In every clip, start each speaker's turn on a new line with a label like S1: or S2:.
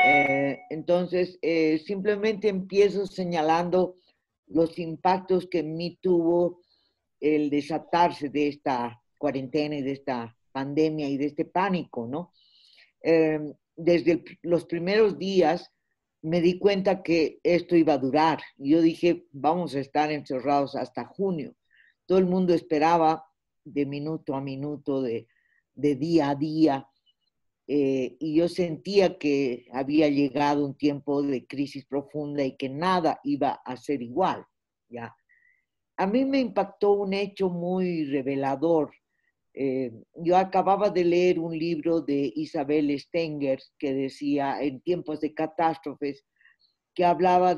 S1: Entonces, simplemente empiezo señalando los impactos que en mí tuvo el desatarse de esta cuarentena y de esta pandemia y de este pánico, ¿no? Desde los primeros días me di cuenta que esto iba a durar. Yo dije, vamos a estar encerrados hasta junio. Todo el mundo esperaba de minuto a minuto, de día a día, y yo sentía que había llegado un tiempo de crisis profunda y que nada iba a ser igual, ¿ya? A mí me impactó un hecho muy revelador. Yo acababa de leer un libro de Isabel Stengers que decía, en tiempos de catástrofes, que hablaba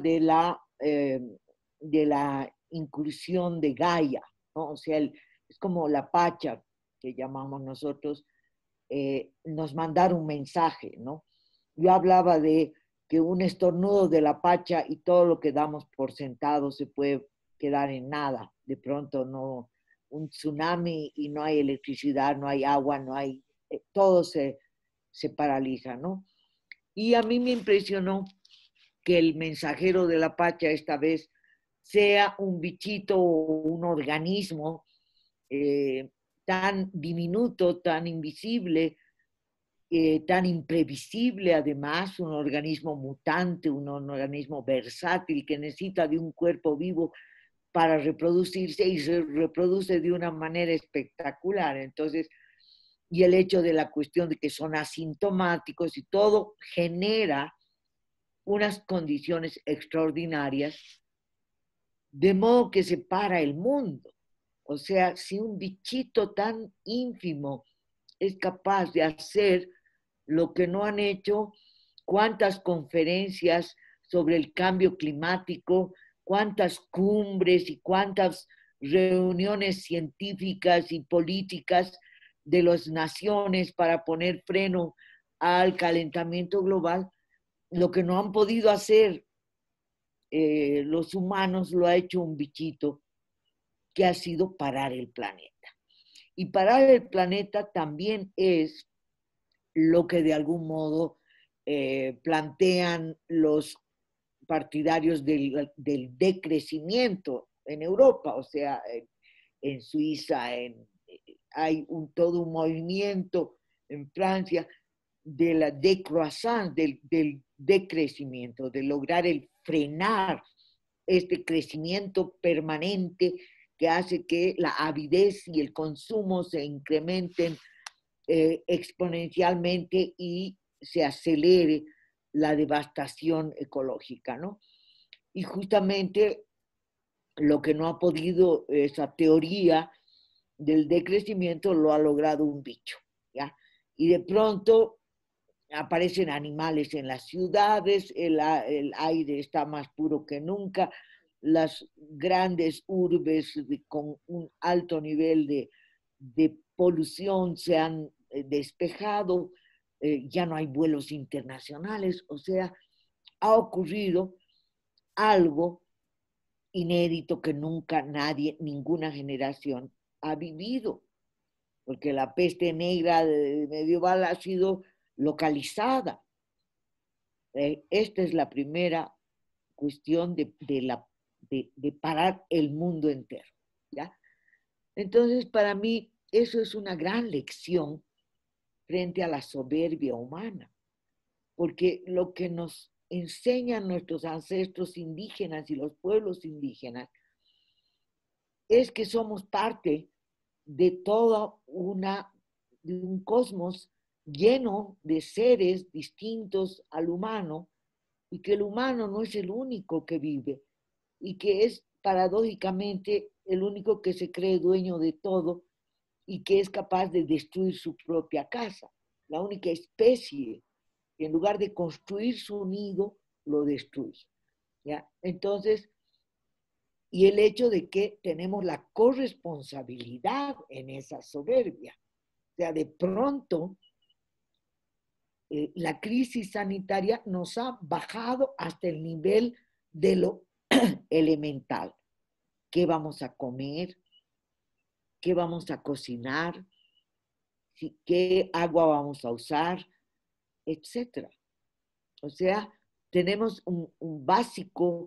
S1: de la incursión de Gaia, ¿no? O sea, es como la pacha que llamamos nosotros, nos mandar un mensaje, ¿no? Yo hablaba de que un estornudo de la pacha y todo lo que damos por sentado se puede quedar en nada. De pronto no, un tsunami y no hay electricidad, no hay agua, no hay, todo se paraliza, ¿no? Y a mí me impresionó que el mensajero de la pacha esta vez sea un bichito o un organismo tan diminuto, tan invisible, tan imprevisible, además, un organismo mutante, un organismo versátil que necesita de un cuerpo vivo para reproducirse y se reproduce de una manera espectacular. Entonces, y el hecho de la cuestión de que son asintomáticos y todo genera unas condiciones extraordinarias, de modo que se para el mundo. O sea, si un bichito tan ínfimo es capaz de hacer lo que no han hecho, cuántas conferencias sobre el cambio climático, cuántas cumbres y cuántas reuniones científicas y políticas de las naciones para poner freno al calentamiento global, lo que no han podido hacer los humanos lo ha hecho un bichito que ha sido parar el planeta. Y parar el planeta también es lo que de algún modo plantean los partidarios del decrecimiento en Europa, o sea, en Suiza, hay todo un movimiento en Francia de la decroissance, del decrecimiento, de lograr el frenar este crecimiento permanente que hace que la avidez y el consumo se incrementen exponencialmente y se acelere la devastación ecológica, ¿no? Y justamente lo que no ha podido esa teoría del decrecimiento lo ha logrado un bicho, ¿ya? Y de pronto aparecen animales en las ciudades, el aire está más puro que nunca, las grandes urbes con un alto nivel de polución se han despejado, ya no hay vuelos internacionales, o sea, ha ocurrido algo inédito que nunca nadie, ninguna generación ha vivido, porque la peste negra medieval ha sido localizada. Esta es la primera cuestión de parar el mundo entero, ¿ya? Entonces, para mí, eso es una gran lección frente a la soberbia humana, porque lo que nos enseñan nuestros ancestros indígenas y los pueblos indígenas es que somos parte de de un cosmos lleno de seres distintos al humano y que el humano no es el único que vive y que es paradójicamente el único que se cree dueño de todo y que es capaz de destruir su propia casa. La única especie que en lugar de construir su nido, lo destruye, ¿ya? Entonces, y el hecho de que tenemos la corresponsabilidad en esa soberbia. O sea, de pronto, la crisis sanitaria nos ha bajado hasta el nivel de lo elemental. ¿Qué vamos a comer? ¿Qué vamos a cocinar? ¿Qué agua vamos a usar? Etcétera. O sea, tenemos un básico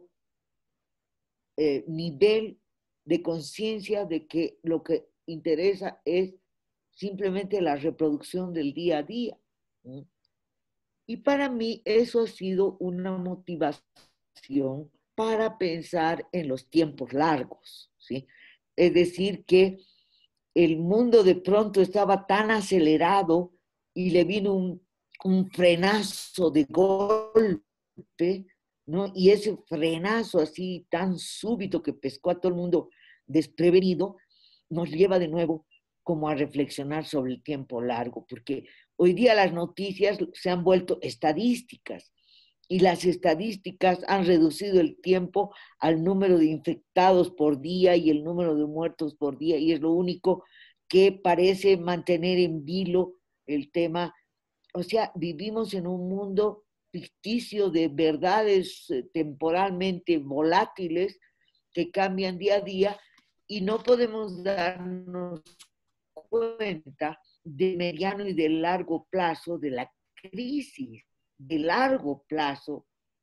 S1: nivel de conciencia de que lo que interesa es simplemente la reproducción del día a día. ¿No? Y para mí eso ha sido una motivación para pensar en los tiempos largos, ¿sí? Es decir, que el mundo de pronto estaba tan acelerado y le vino un frenazo de golpe, ¿no? Y ese frenazo así tan súbito que pescó a todo el mundo desprevenido, nos lleva de nuevo como a reflexionar sobre el tiempo largo, porque hoy día las noticias se han vuelto estadísticas y las estadísticas han reducido el tiempo al número de infectados por día y el número de muertos por día, y es lo único que parece mantener en vilo el tema. O sea, vivimos en un mundo ficticio de verdades temporalmente volátiles que cambian día a día y no podemos darnos cuenta de mediano y de largo plazo de la crisis de largo plazo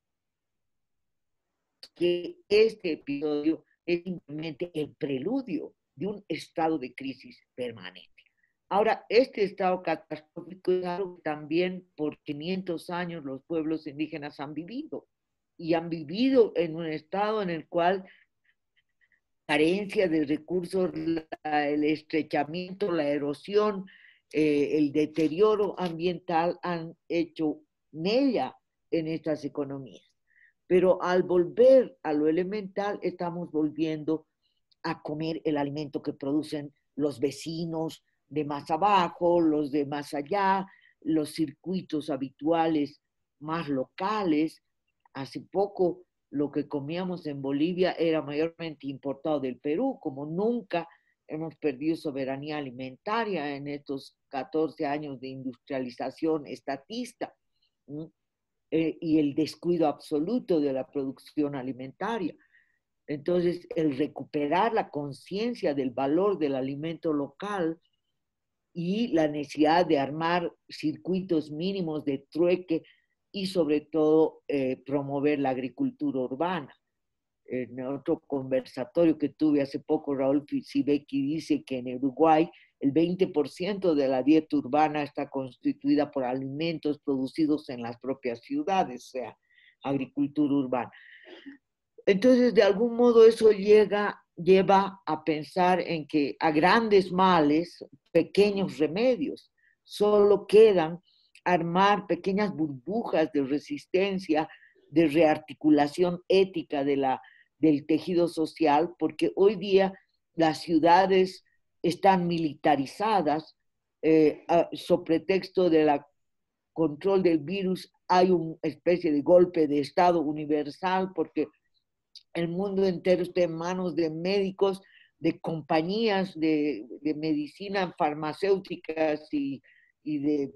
S1: que este episodio es simplemente el preludio de un estado de crisis permanente. Ahora, este estado catastrófico es algo que también por 500 años los pueblos indígenas han vivido y han vivido en un estado en el cual carencia de recursos, el estrechamiento, la erosión, el deterioro ambiental han hecho mella en estas economías. Pero al volver a lo elemental, estamos volviendo a comer el alimento que producen los vecinos de más abajo, los de más allá, los circuitos habituales más locales. Hace poco lo que comíamos en Bolivia era mayormente importado del Perú, como nunca hemos perdido soberanía alimentaria en estos 14 años de industrialización estatista. ¿Mm? Y el descuido absoluto de la producción alimentaria. Entonces, el recuperar la conciencia del valor del alimento local y la necesidad de armar circuitos mínimos de trueque y sobre todo promover la agricultura urbana. En otro conversatorio que tuve hace poco, Raúl Sibeki dice que en Uruguay el 20% de la dieta urbana está constituida por alimentos producidos en las propias ciudades, o sea, agricultura urbana. Entonces, de algún modo eso lleva a pensar en que a grandes males, pequeños remedios, solo quedan armar pequeñas burbujas de resistencia, de rearticulación ética del tejido social, porque hoy día las ciudades están militarizadas, sobre pretexto del control del virus hay una especie de golpe de Estado universal, porque el mundo entero está en manos de médicos, de compañías de medicina farmacéuticas y de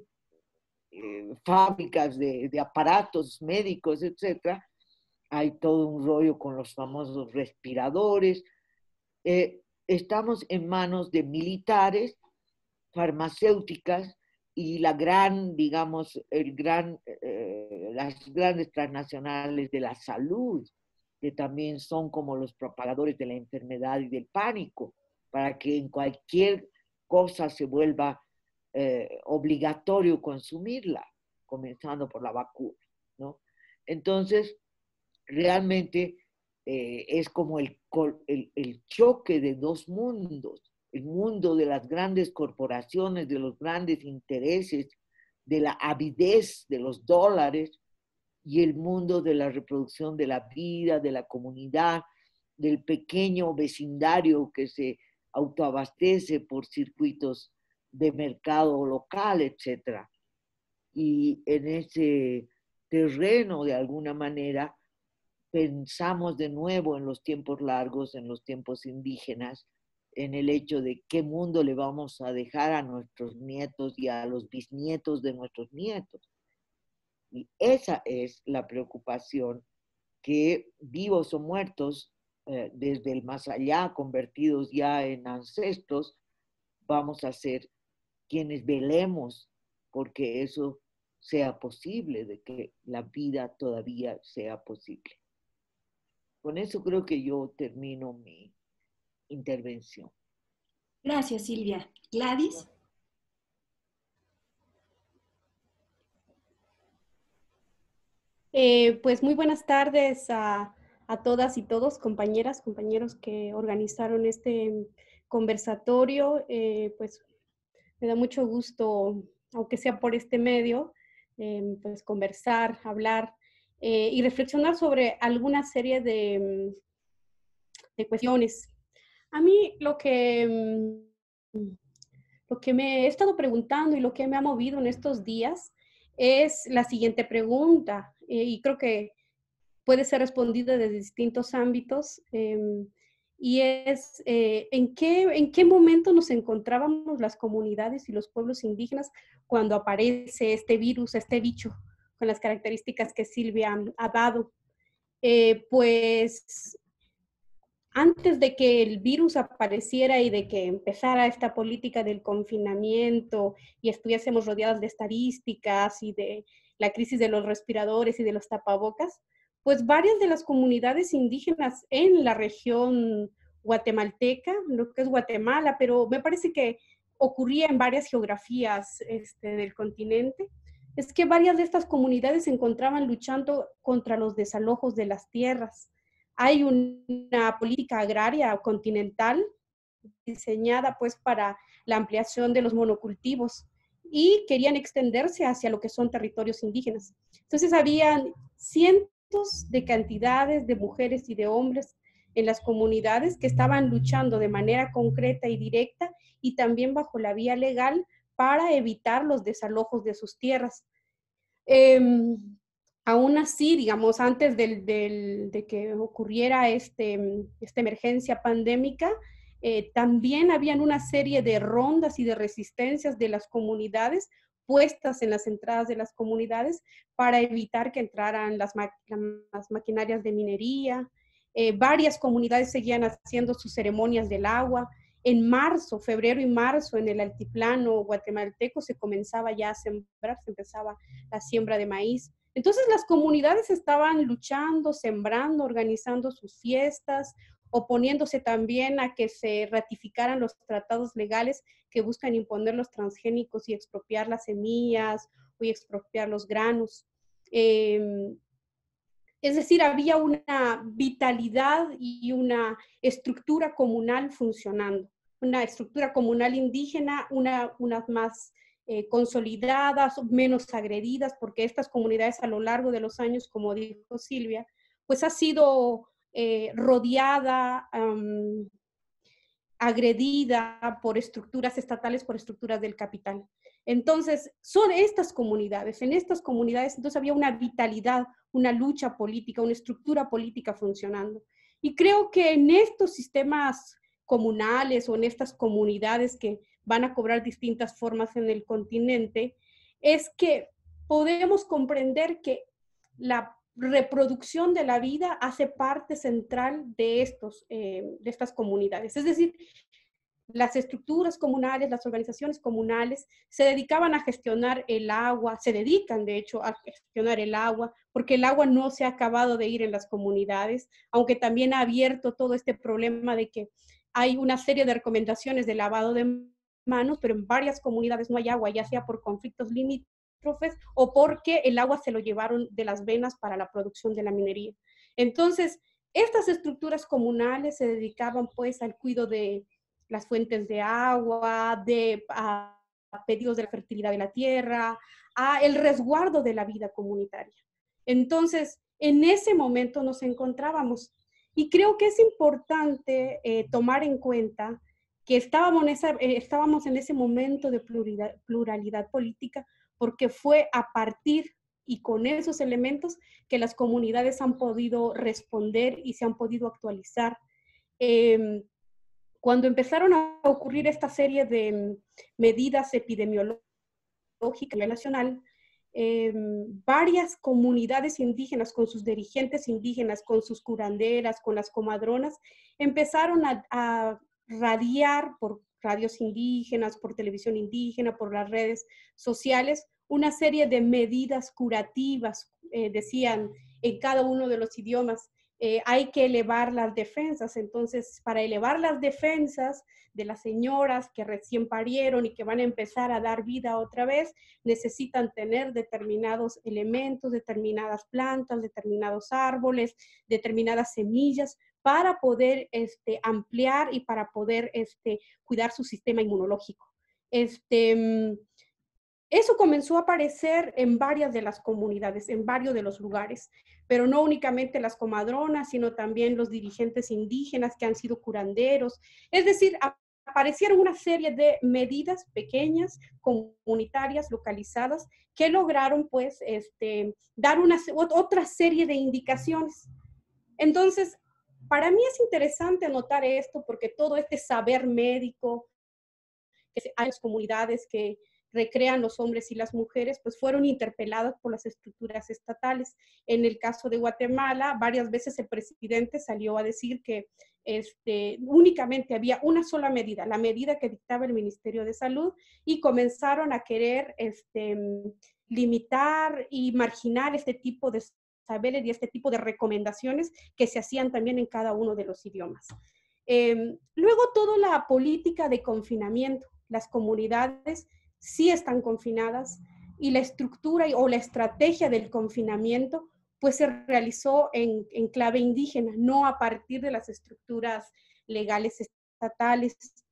S1: fábricas de aparatos médicos, etcétera. Hay todo un rollo con los famosos respiradores. Estamos en manos de militares, farmacéuticas y la gran, digamos, las grandes transnacionales de la salud, que también son como los propagadores de la enfermedad y del pánico, para que en cualquier cosa se vuelva obligatorio consumirla, comenzando por la vacuna, ¿no? Entonces, realmente es como el choque de dos mundos, el mundo de las grandes corporaciones, de los grandes intereses, de la avidez de los dólares y el mundo de la reproducción de la vida, de la comunidad, del pequeño vecindario que se autoabastece por circuitos de mercado local, etcétera. Y en ese terreno, de alguna manera, pensamos de nuevo en los tiempos largos, en los tiempos indígenas, en el hecho de qué mundo le vamos a dejar a nuestros nietos y a los bisnietos de nuestros nietos. Y esa es la preocupación que vivos o muertos, desde el más allá, convertidos ya en ancestros, vamos a ser quienes velemos porque eso sea posible, de que la vida todavía sea posible. Con eso creo que yo termino mi intervención.
S2: Gracias, Silvia. Gladys.
S3: Pues muy buenas tardes a todas y todos, compañeras, compañeros que organizaron este conversatorio. Pues me da mucho gusto, aunque sea por este medio, pues conversar, hablar y reflexionar sobre alguna serie de cuestiones. A mí lo que me he estado preguntando y lo que me ha movido en estos días es la siguiente pregunta, y creo que puede ser respondida desde distintos ámbitos, y es en qué momento nos encontrábamos las comunidades y los pueblos indígenas cuando aparece este virus, este bicho, con las características que Silvia ha dado. Pues antes de que el virus apareciera y de que empezara esta política del confinamiento y estuviésemos rodeados de estadísticas y de la crisis de los respiradores y de los tapabocas, pues varias de las comunidades indígenas en la región guatemalteca, lo que es Guatemala, pero me parece que ocurría en varias geografías del continente, es que varias de estas comunidades se encontraban luchando contra los desalojos de las tierras. Hay una política agraria continental diseñada pues para la ampliación de los monocultivos y querían extenderse hacia lo que son territorios indígenas. Entonces habían cientos de cantidades de mujeres y de hombres en las comunidades que estaban luchando de manera concreta y directa y también bajo la vía legal para evitar los desalojos de sus tierras. Aún así, digamos, antes de que ocurriera esta emergencia pandémica, también habían una serie de rondas y de resistencias de las comunidades puestas en las entradas de las comunidades para evitar que entraran las maquinarias de minería. Varias comunidades seguían haciendo sus ceremonias del agua. En marzo, febrero y marzo, en el altiplano guatemalteco se comenzaba ya a sembrar, se empezaba la siembra de maíz. Entonces las comunidades estaban luchando, sembrando, organizando sus fiestas, oponiéndose también a que se ratificaran los tratados legales que buscan imponer los transgénicos y expropiar las semillas y expropiar los granos. Es decir, había una vitalidad y una estructura comunal funcionando, una estructura comunal indígena, unas más consolidadas, menos agredidas, porque estas comunidades a lo largo de los años, como dijo Silvia, pues ha sido rodeada, agredida por estructuras estatales, por estructuras del capital. Entonces, son estas comunidades, en estas comunidades entonces había una vitalidad, una lucha política, una estructura política funcionando. Y creo que en estos sistemas comunales o en estas comunidades que van a cobrar distintas formas en el continente, es que podemos comprender que la reproducción de la vida hace parte central de estas comunidades. Es decir, las estructuras comunales, las organizaciones comunales se dedicaban a gestionar el agua, se dedican de hecho a gestionar el agua, porque el agua no se ha acabado de ir en las comunidades, aunque también ha abierto todo este problema de que hay una serie de recomendaciones de lavado de manos, pero en varias comunidades no hay agua, ya sea por conflictos limítrofes o porque el agua se lo llevaron de las venas para la producción de la minería. Entonces, estas estructuras comunales se dedicaban pues al cuidado de las fuentes de agua, a pedidos de la fertilidad de la tierra, a el resguardo de la vida comunitaria. Entonces, en ese momento nos encontrábamos. Y creo que es importante tomar en cuenta que estábamos en ese momento de pluralidad política, porque fue a partir y con esos elementos que las comunidades han podido responder y se han podido actualizar. Cuando empezaron a ocurrir esta serie de medidas epidemiológicas a nivel nacional, varias comunidades indígenas, con sus dirigentes indígenas, con sus curanderas, con las comadronas, empezaron a radiar por radios indígenas, por televisión indígena, por las redes sociales, una serie de medidas curativas, decían en cada uno de los idiomas. Hay que elevar las defensas. Entonces, para elevar las defensas de las señoras que recién parieron y que van a empezar a dar vida otra vez, necesitan tener determinados elementos, determinadas plantas, determinados árboles, determinadas semillas para poder ampliar y para poder cuidar su sistema inmunológico. Eso comenzó a aparecer en varias de las comunidades, en varios de los lugares, pero no únicamente las comadronas, sino también los dirigentes indígenas que han sido curanderos. Es decir, aparecieron una serie de medidas pequeñas, comunitarias, localizadas, que lograron pues dar otra serie de indicaciones. Entonces, para mí es interesante notar esto porque todo este saber médico que hay en las comunidades que recrean los hombres y las mujeres, pues fueron interpeladas por las estructuras estatales. En el caso de Guatemala, varias veces el presidente salió a decir que únicamente había una sola medida, la medida que dictaba el Ministerio de Salud, y comenzaron a querer limitar y marginar este tipo de saberes y este tipo de recomendaciones que se hacían también en cada uno de los idiomas. Luego, toda la política de confinamiento, las comunidades sí están confinadas y la estructura o la estrategia del confinamiento pues se realizó en clave indígena, no a partir de las estructuras legales estatales.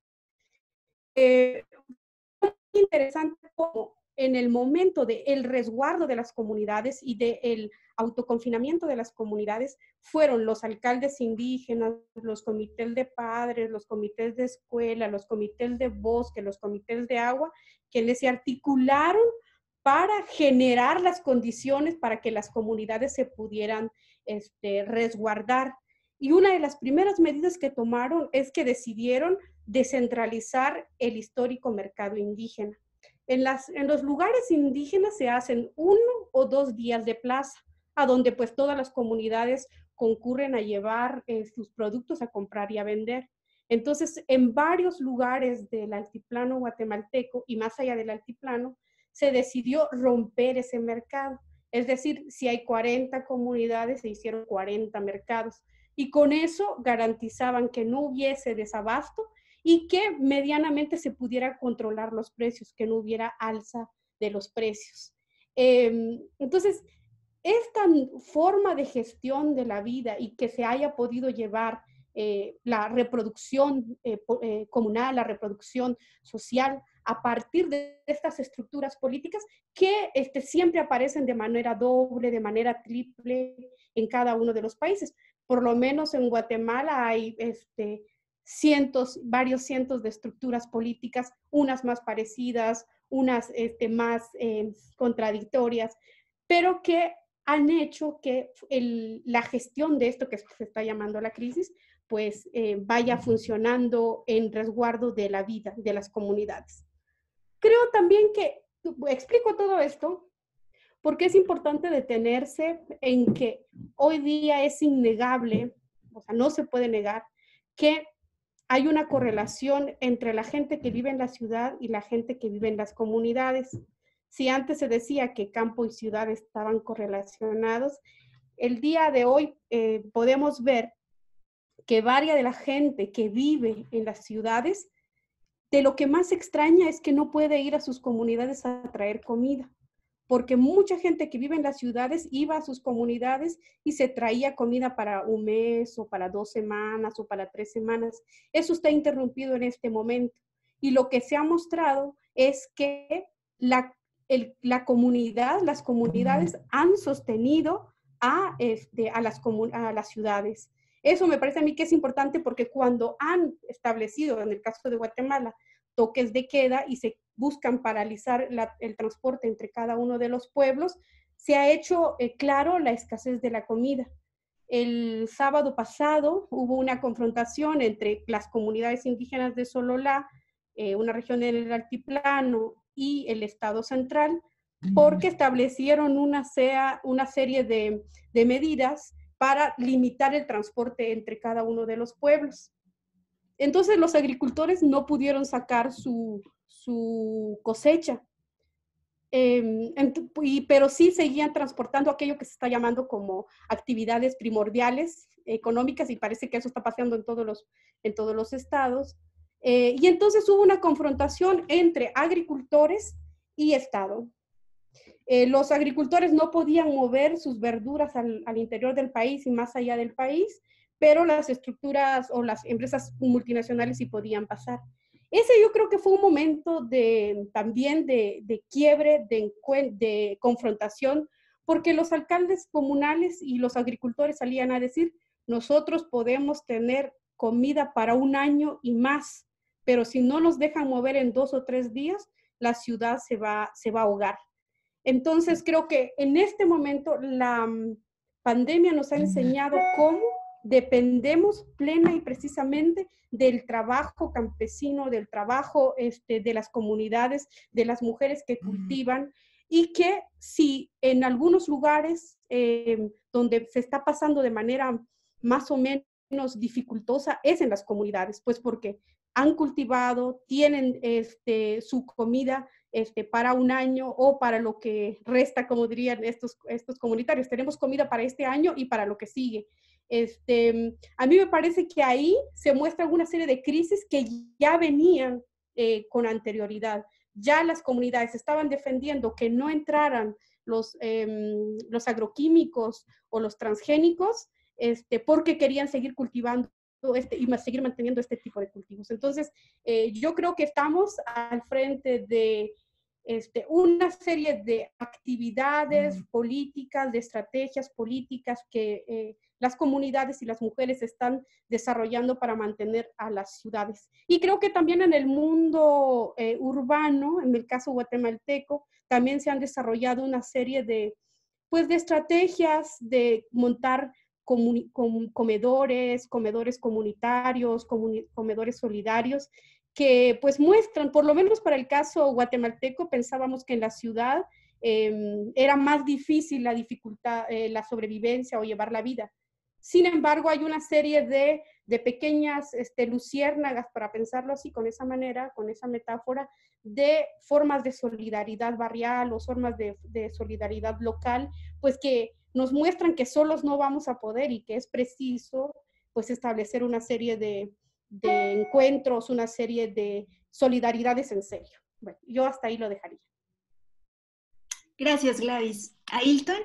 S3: Interesante cómo en el momento del resguardo de las comunidades y del autoconfinamiento de las comunidades fueron los alcaldes indígenas, los comités de padres, los comités de escuela, los comités de bosque, los comités de agua, quienes se articularon para generar las condiciones para que las comunidades se pudieran resguardar. Y una de las primeras medidas que tomaron es que decidieron descentralizar el histórico mercado indígena. En los lugares indígenas se hacen 1 o 2 días de plaza, a donde pues todas las comunidades concurren a llevar sus productos a comprar y a vender. Entonces, en varios lugares del altiplano guatemalteco y más allá del altiplano, se decidió romper ese mercado. Es decir, si hay 40 comunidades, se hicieron 40 mercados. Y con eso garantizaban que no hubiese desabasto y que medianamente se pudiera controlar los precios, que no hubiera alza de los precios. Entonces, esta forma de gestión de la vida y que se haya podido llevar la reproducción comunal, la reproducción social, a partir de estas estructuras políticas que varios aparecen de manera doble, de manera triple en cada uno de los países. Por lo menos en Guatemala hay varios cientos de estructuras políticas, unas más parecidas, unas más contradictorias, pero que han hecho que la gestión de esto que se está llamando la crisis, pues vaya funcionando en resguardo de la vida de las comunidades. Creo también que, explico todo esto, porque es importante detenerse en que hoy día es innegable, o sea, no se puede negar, que hay una correlación entre la gente que vive en la ciudad y la gente que vive en las comunidades. Si antes se decía que campo y ciudad estaban correlacionados, el día de hoy podemos ver que varia de la gente que vive en las ciudades, de lo que más extraña es que no puede ir a sus comunidades a traer comida, porque mucha gente que vive en las ciudades iba a sus comunidades y se traía comida para un mes o para 2 semanas o para 3 semanas. Eso está interrumpido en este momento. Y lo que se ha mostrado es que las comunidades han sostenido a las ciudades. Eso me parece a mí que es importante porque cuando han establecido, en el caso de Guatemala, toques de queda y se buscan paralizar el transporte entre cada uno de los pueblos, se ha hecho claro la escasez de la comida. El sábado pasado hubo una confrontación entre las comunidades indígenas de Sololá, una región del altiplano, y el Estado central, porque establecieron una serie de medidas para limitar el transporte entre cada uno de los pueblos. Entonces los agricultores no pudieron sacar su cosecha. Pero sí seguían transportando aquello que se está llamando como actividades primordiales económicas, y parece que eso está pasando en todos los estados. Y entonces hubo una confrontación entre agricultores y Estado. Los agricultores no podían mover sus verduras al interior del país y más allá del país, pero las estructuras o las empresas multinacionales sí podían pasar. Ese yo creo que fue un momento también de quiebre, de confrontación, porque los alcaldes comunales y los agricultores salían a decir, nosotros podemos tener comida para un año y más, pero si no nos dejan mover en 2 o 3 días, la ciudad se va a ahogar. Entonces, creo que en este momento la pandemia nos ha enseñado cómo dependemos plena y precisamente del trabajo campesino, del trabajo de las comunidades, de las mujeres que cultivan, y que si en algunos lugares donde se está pasando de manera más o menos dificultosa es en las comunidades, pues porque han cultivado, tienen su comida para un año o para lo que resta, como dirían estos comunitarios. Tenemos comida para este año y para lo que sigue. A mí me parece que ahí se muestra una serie de crisis que ya venían con anterioridad. Ya las comunidades estaban defendiendo que no entraran los agroquímicos o los transgénicos, porque querían seguir cultivando y seguir manteniendo este tipo de cultivos. Entonces, yo creo que estamos al frente de una serie de actividades políticas, de estrategias políticas que las comunidades y las mujeres están desarrollando para mantener a las ciudades. Y creo que también en el mundo urbano, en el caso guatemalteco, también se han desarrollado una serie pues, de estrategias de montar comedores comunitarios, comedores solidarios, que pues muestran, por lo menos para el caso guatemalteco, pensábamos que en la ciudad era más difícil la dificultad, la sobrevivencia o llevar la vida. Sin embargo, hay una serie de pequeñas luciérnagas, para pensarlo así, con esa manera, con esa metáfora, de formas de solidaridad barrial o formas de solidaridad local, pues que nos muestran que solos no vamos a poder y que es preciso pues establecer una serie de encuentros, una serie de solidaridades en serio. Bueno, yo hasta ahí lo dejaría.
S2: Gracias, Gladys. ¿Ailton?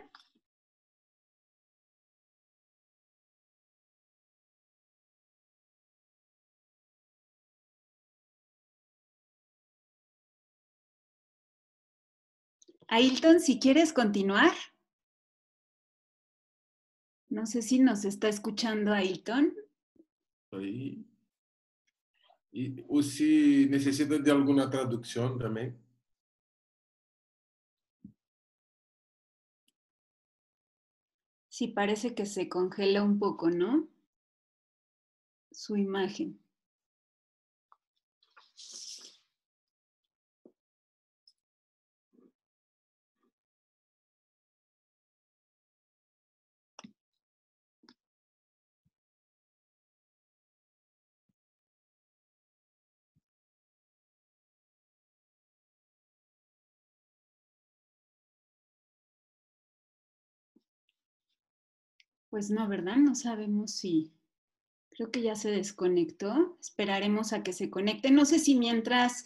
S2: Ailton, si quieres continuar. No sé si nos está escuchando Ailton.
S4: Ahí. O si necessita de alguma tradução também.
S2: Sí, parece que se congela un poco, ¿no? Su imagen. Pues no, ¿verdad? No sabemos si... Creo que ya se desconectó. Esperaremos a que se conecte. No sé si mientras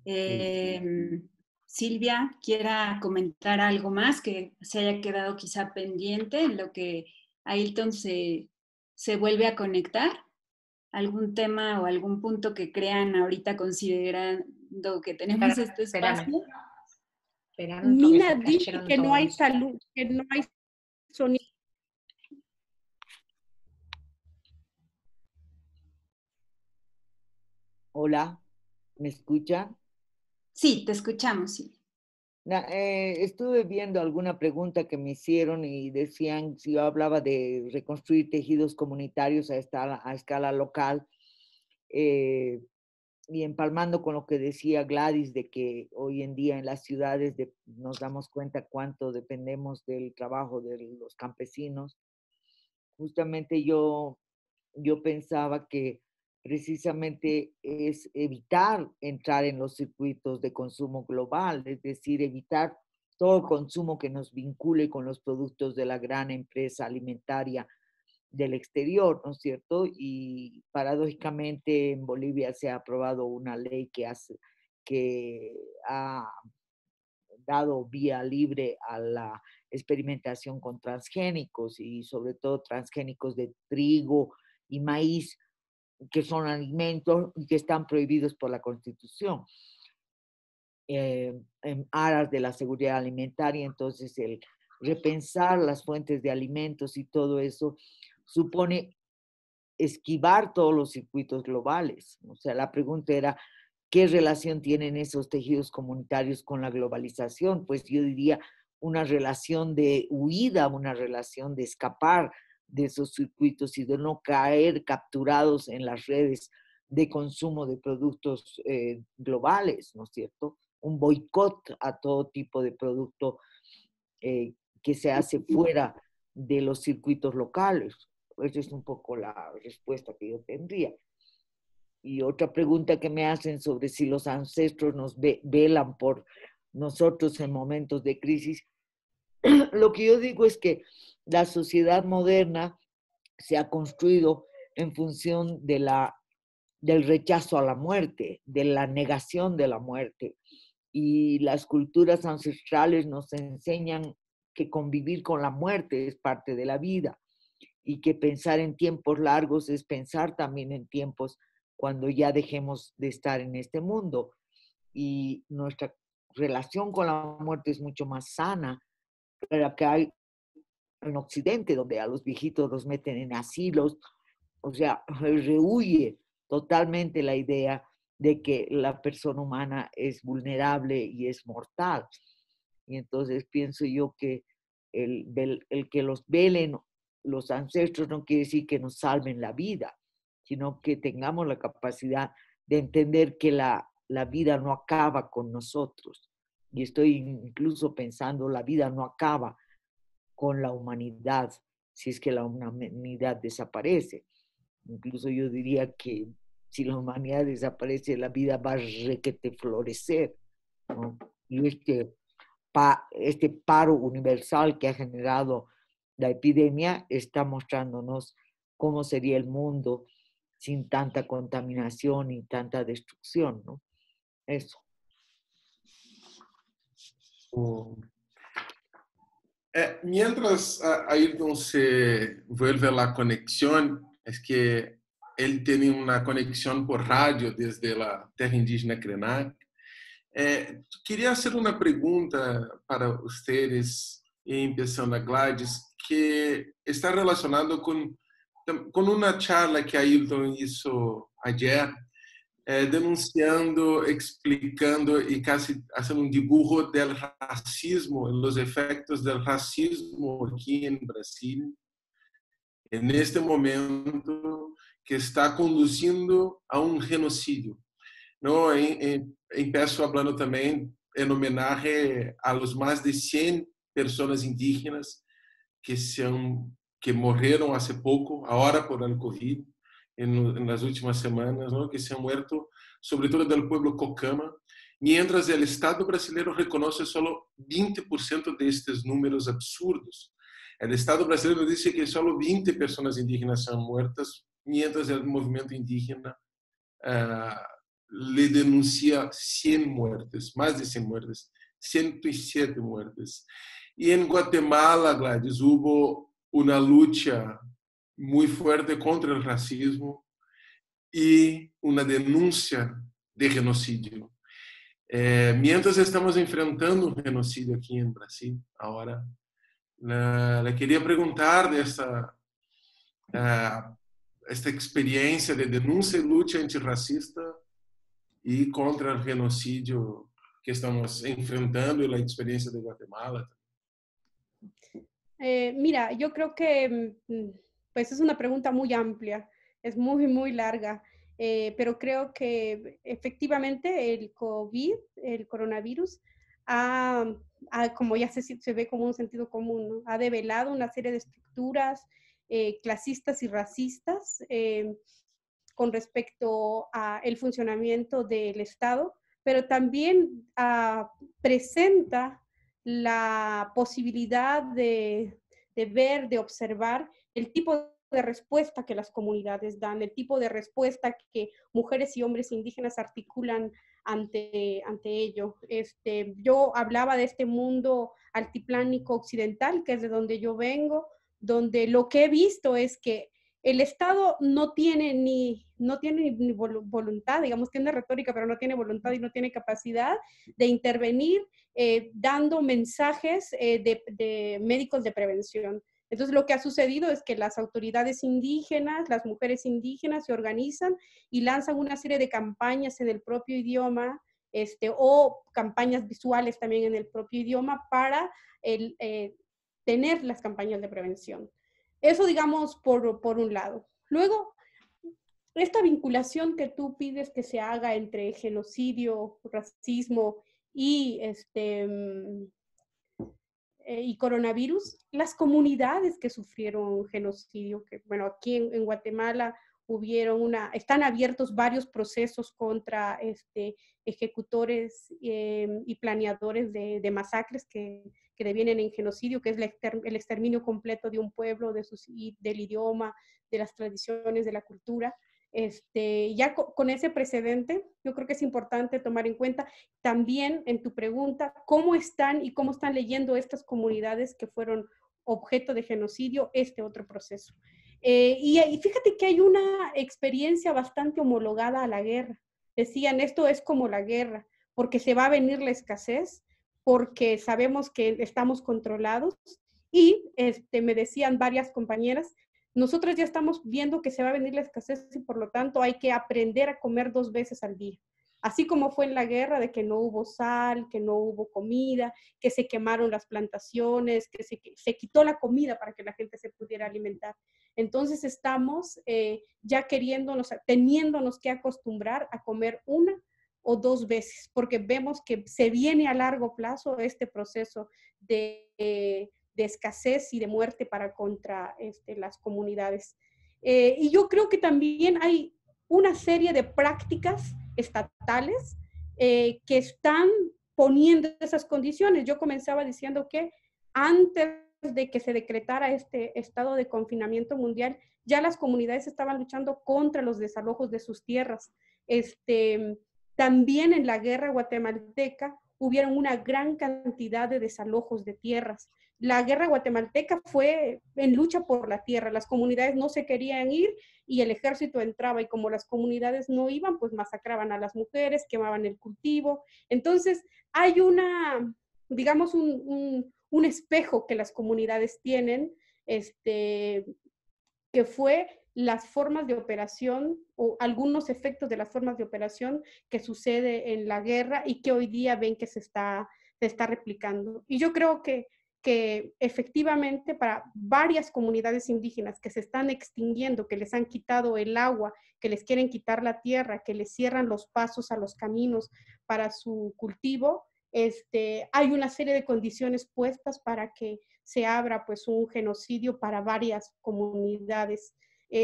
S2: Silvia quiera comentar algo más que se haya quedado quizá pendiente en lo que Ailton se vuelve a conectar. ¿Algún tema o algún punto que crean ahorita considerando que tenemos este espacio?
S3: Mina dice que no hay salud, que no hay sonido.
S1: Hola, ¿me escuchan?
S2: Sí, te escuchamos, sí.
S1: Estuve viendo alguna pregunta que me hicieron y decían si yo hablaba de reconstruir tejidos comunitarios a escala local, y empalmando con lo que decía Gladys de que hoy en día en las ciudades nos damos cuenta cuánto dependemos del trabajo de los campesinos. Justamente yo pensaba que precisamente es evitar entrar en los circuitos de consumo global, es decir, evitar todo consumo que nos vincule con los productos de la gran empresa alimentaria del exterior, ¿no es cierto? Y paradójicamente en Bolivia se ha aprobado una ley que ha dado vía libre a la experimentación con transgénicos y sobre todo transgénicos de trigo y maíz, que son alimentos que están prohibidos por la Constitución. En aras de la seguridad alimentaria, entonces el repensar las fuentes de alimentos y todo eso supone esquivar todos los circuitos globales. O sea, la pregunta era, ¿qué relación tienen esos tejidos comunitarios con la globalización? Pues yo diría una relación de huida, una relación de escapar de esos circuitos y de no caer capturados en las redes de consumo de productos globales, ¿no es cierto? Un boicot a todo tipo de producto que se hace fuera de los circuitos locales. Esa es un poco la respuesta que yo tendría. Y otra pregunta que me hacen sobre si los ancestros nos velan por nosotros en momentos de crisis. Lo que yo digo es que la sociedad moderna se ha construido en función del rechazo a la muerte, de la negación de la muerte. Y las culturas ancestrales nos enseñan que convivir con la muerte es parte de la vida y que pensar en tiempos largos es pensar también en tiempos cuando ya dejemos de estar en este mundo. Y nuestra relación con la muerte es mucho más sana que la que hay en Occidente, donde a los viejitos los meten en asilos. O sea, rehuye totalmente la idea de que la persona humana es vulnerable y es mortal. Y entonces pienso yo que el que los velen los ancestros no quiere decir que nos salven la vida, sino que tengamos la capacidad de entender que la vida no acaba con nosotros. Y estoy incluso pensando, la vida no acaba con la humanidad, si es que la humanidad desaparece. Incluso yo diría que si la humanidad desaparece, la vida va a requete florecer, ¿no? Y este paro universal que ha generado la epidemia está mostrándonos cómo sería el mundo sin tanta contaminación y tanta destrucción, ¿no? Eso.
S4: Mientras Ayrton se vuelve a la conexión, es que él tiene una conexión por radio desde la tierra indígena Krenak. Queria fazer uma pergunta para vocês, empezando a Gladys, que está relacionado com uma charla que Ayrton hizo ayer, denunciando, explicando e casi fazendo dibujo do racismo, os efeitos do racismo aqui em Brasil, neste momento que está conduzindo a genocídio. No, empiezo hablando también en homenaje a los más de 100 personas indígenas que murieron hace poco, ahora por el COVID, en las últimas semanas, ¿no? Que se han muerto, sobre todo del pueblo Cocama, mientras el Estado brasileño reconoce solo 20% de estos números absurdos. El Estado brasileño dice que solo 20 personas indígenas son muertas, mientras el movimiento indígena le denuncia 100 muertes, más de 100 muertes, 107 muertes. Y en Guatemala, Gladys, hubo una lucha muy fuerte contra el racismo y una denuncia de genocidio. Mientras estamos enfrentando un genocidio aquí en Brasil, ahora, le quería preguntar de esta experiencia de denuncia y lucha antirracista y contra el genocidio que estamos enfrentando y la experiencia de Guatemala.
S3: Mira, yo creo que pues es una pregunta muy amplia, es muy, muy larga, pero creo que efectivamente el COVID, el coronavirus, como ya se ve como un sentido común, ¿no? Ha develado una serie de estructuras clasistas y racistas con respecto al funcionamiento del Estado, pero también presenta la posibilidad de ver, de observar el tipo de respuesta que las comunidades dan, el tipo de respuesta que mujeres y hombres indígenas articulan ante ello. Yo hablaba de este mundo altiplánico occidental, que es de donde yo vengo, donde lo que he visto es que el Estado no tiene ni voluntad, digamos, tiene retórica, pero no tiene voluntad y no tiene capacidad de intervenir dando mensajes de médicos de prevención. Entonces, lo que ha sucedido es que las autoridades indígenas, las mujeres indígenas se organizan y lanzan una serie de campañas en el propio idioma, o campañas visuales también en el propio idioma para tener las campañas de prevención. Eso, digamos, por un lado. Luego, esta vinculación que tú pides que se haga entre genocidio, racismo y y coronavirus, las comunidades que sufrieron genocidio, que bueno, aquí en Guatemala están abiertos varios procesos contra ejecutores y planeadores de masacres que devienen en genocidio, que es el exterminio completo de un pueblo, del idioma, de las tradiciones, de la cultura. Ya con ese precedente, yo creo que es importante tomar en cuenta también en tu pregunta cómo están y cómo están leyendo estas comunidades que fueron objeto de genocidio este otro proceso. Y fíjate que hay una experiencia bastante homologada a la guerra. Decían, esto es como la guerra, porque se va a venir la escasez, porque sabemos que estamos controlados. Y me decían varias compañeras, nosotros ya estamos viendo que se va a venir la escasez y por lo tanto hay que aprender a comer 2 veces al día. Así como fue en la guerra de que no hubo sal, que no hubo comida, que se quemaron las plantaciones, que se quitó la comida para que la gente se pudiera alimentar. Entonces estamos ya teniéndonos que acostumbrar a comer 1 o 2 veces, porque vemos que se viene a largo plazo este proceso de escasez y de muerte contra las comunidades. Y yo creo que también hay una serie de prácticas estatales que están poniendo esas condiciones. Yo comenzaba diciendo que antes de que se decretara este estado de confinamiento mundial, ya las comunidades estaban luchando contra los desalojos de sus tierras. También en la guerra guatemalteca hubieron una gran cantidad de desalojos de tierras. La guerra guatemalteca fue en lucha por la tierra. Las comunidades no se querían ir y el ejército entraba y como las comunidades no iban, pues masacraban a las mujeres, quemaban el cultivo. Entonces hay digamos, un espejo que las comunidades tienen, que fue las formas de operación o algunos efectos de las formas de operación que sucede en la guerra y que hoy día ven que se está replicando. Y yo creo que efectivamente para varias comunidades indígenas que se están extinguiendo, que les han quitado el agua, que les quieren quitar la tierra, que les cierran los pasos a los caminos para su cultivo, hay una serie de condiciones puestas para que se abra pues un genocidio para varias comunidades.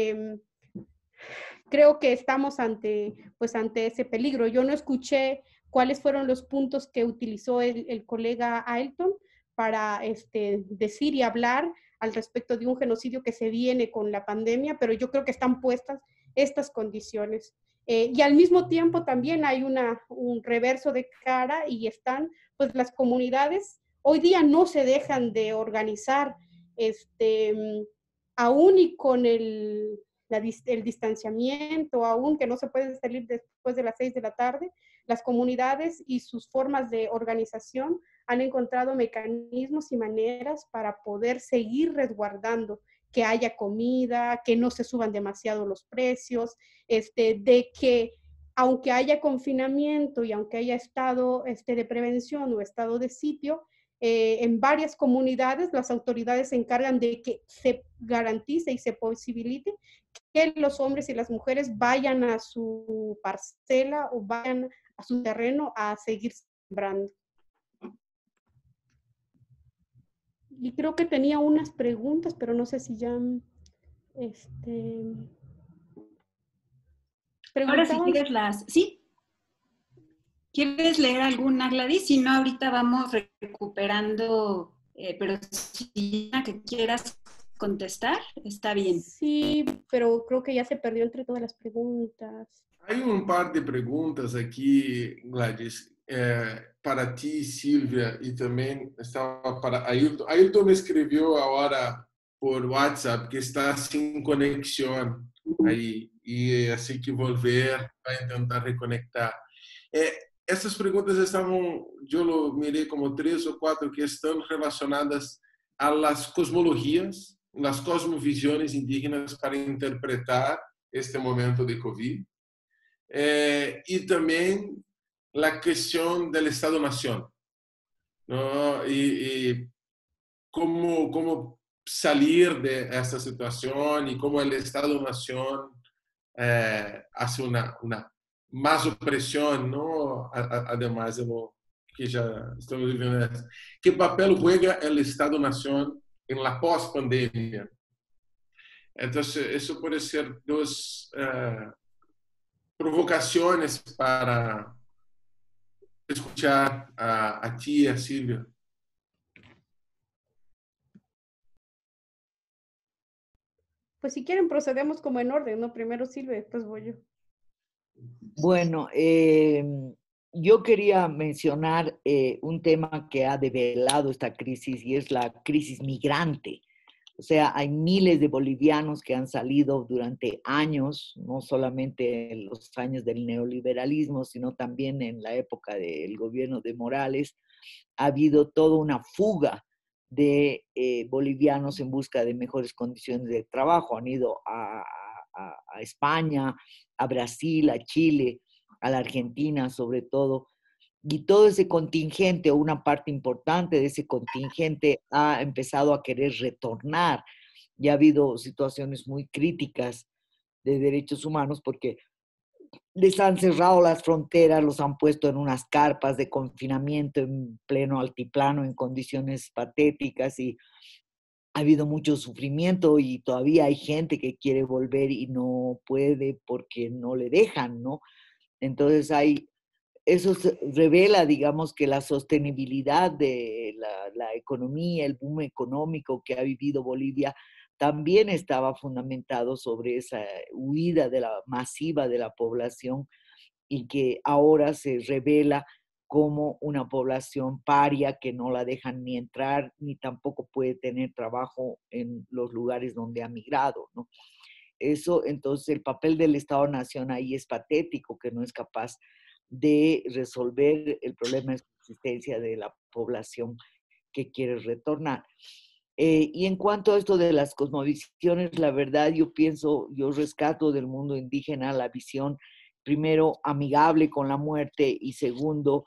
S3: Creo que estamos ante ese peligro. Yo no escuché cuáles fueron los puntos que utilizó el colega Ailton para decir y hablar al respecto de un genocidio que se viene con la pandemia, pero yo creo que están puestas estas condiciones. Y al mismo tiempo también hay un reverso de cara y están pues las comunidades hoy día no se dejan de organizar, aún y con el distanciamiento, aún que no se puede salir después de las 6 de la tarde, las comunidades y sus formas de organización han encontrado mecanismos y maneras para poder seguir resguardando que haya comida, que no se suban demasiado los precios, de que aunque haya confinamiento y aunque haya estado de prevención o estado de sitio, en varias comunidades las autoridades se encargan de que se garantice y se posibilite que los hombres y las mujeres vayan a su parcela o vayan a su terreno a seguir sembrando. Y creo que tenía unas preguntas, pero no sé si ya
S2: Ahora si
S3: Preguntaban,
S2: quieres ¿sí? ¿Quieres leer alguna, Gladys? Si no, ahorita vamos recuperando, pero si una que quieras contestar, está bien.
S3: sí, pero creo que ya se perdió entre todas las preguntas.
S4: Hay un par de preguntas aquí, Gladys, para ti, Silvia, y también estaba para Ailton. Ailton me escribió ahora por WhatsApp que está sin conexión ahí, y así que volver a intentar reconectar. Eh, Estas preguntas estaban, yo lo miré como 3 o 4 que están relacionadas a las cosmologías, las cosmovisiones indígenas para interpretar este momento de COVID. Y también la cuestión del Estado-Nación, ¿no? Y cómo salir de esta situación y cómo el Estado-Nación hace una más opresión, ¿no? Además de lo que ya estamos viviendo. ¿Qué papel juega el Estado-Nación en la post-pandemia? Entonces, eso puede ser dos provocaciones para escuchar a ti y a Silvia.
S3: Pues si quieren procedemos como en orden, ¿no? Primero Silvia, después voy yo.
S1: Bueno, yo quería mencionar un tema que ha develado esta crisis y es la crisis migrante. O sea, hay miles de bolivianos que han salido durante años, no solamente en los años del neoliberalismo, sino también en la época del gobierno de Morales. Ha habido toda una fuga de bolivianos en busca de mejores condiciones de trabajo. Han ido a España, a Brasil, a Chile, a la Argentina sobre todo. Y todo ese contingente, o una parte importante de ese contingente, ha empezado a querer retornar. Ya ha habido situaciones muy críticas de derechos humanos porque les han cerrado las fronteras, los han puesto en unas carpas de confinamiento en pleno altiplano, en condiciones patéticas, y ha habido mucho sufrimiento y todavía hay gente que quiere volver y no puede porque no le dejan, ¿no? Entonces eso revela, digamos, que la sostenibilidad de la economía, el boom económico que ha vivido Bolivia, también estaba fundamentado sobre esa huida masiva de la población y que ahora se revela como una población paria que no la dejan ni entrar ni tampoco puede tener trabajo en los lugares donde ha migrado, ¿no? Eso, entonces, el papel del Estado-Nación ahí es patético, que no es capaz de resolver el problema de subsistencia de la población que quiere retornar. Y en cuanto a esto de las cosmovisiones, la verdad yo rescato del mundo indígena la visión, primero, amigable con la muerte y segundo,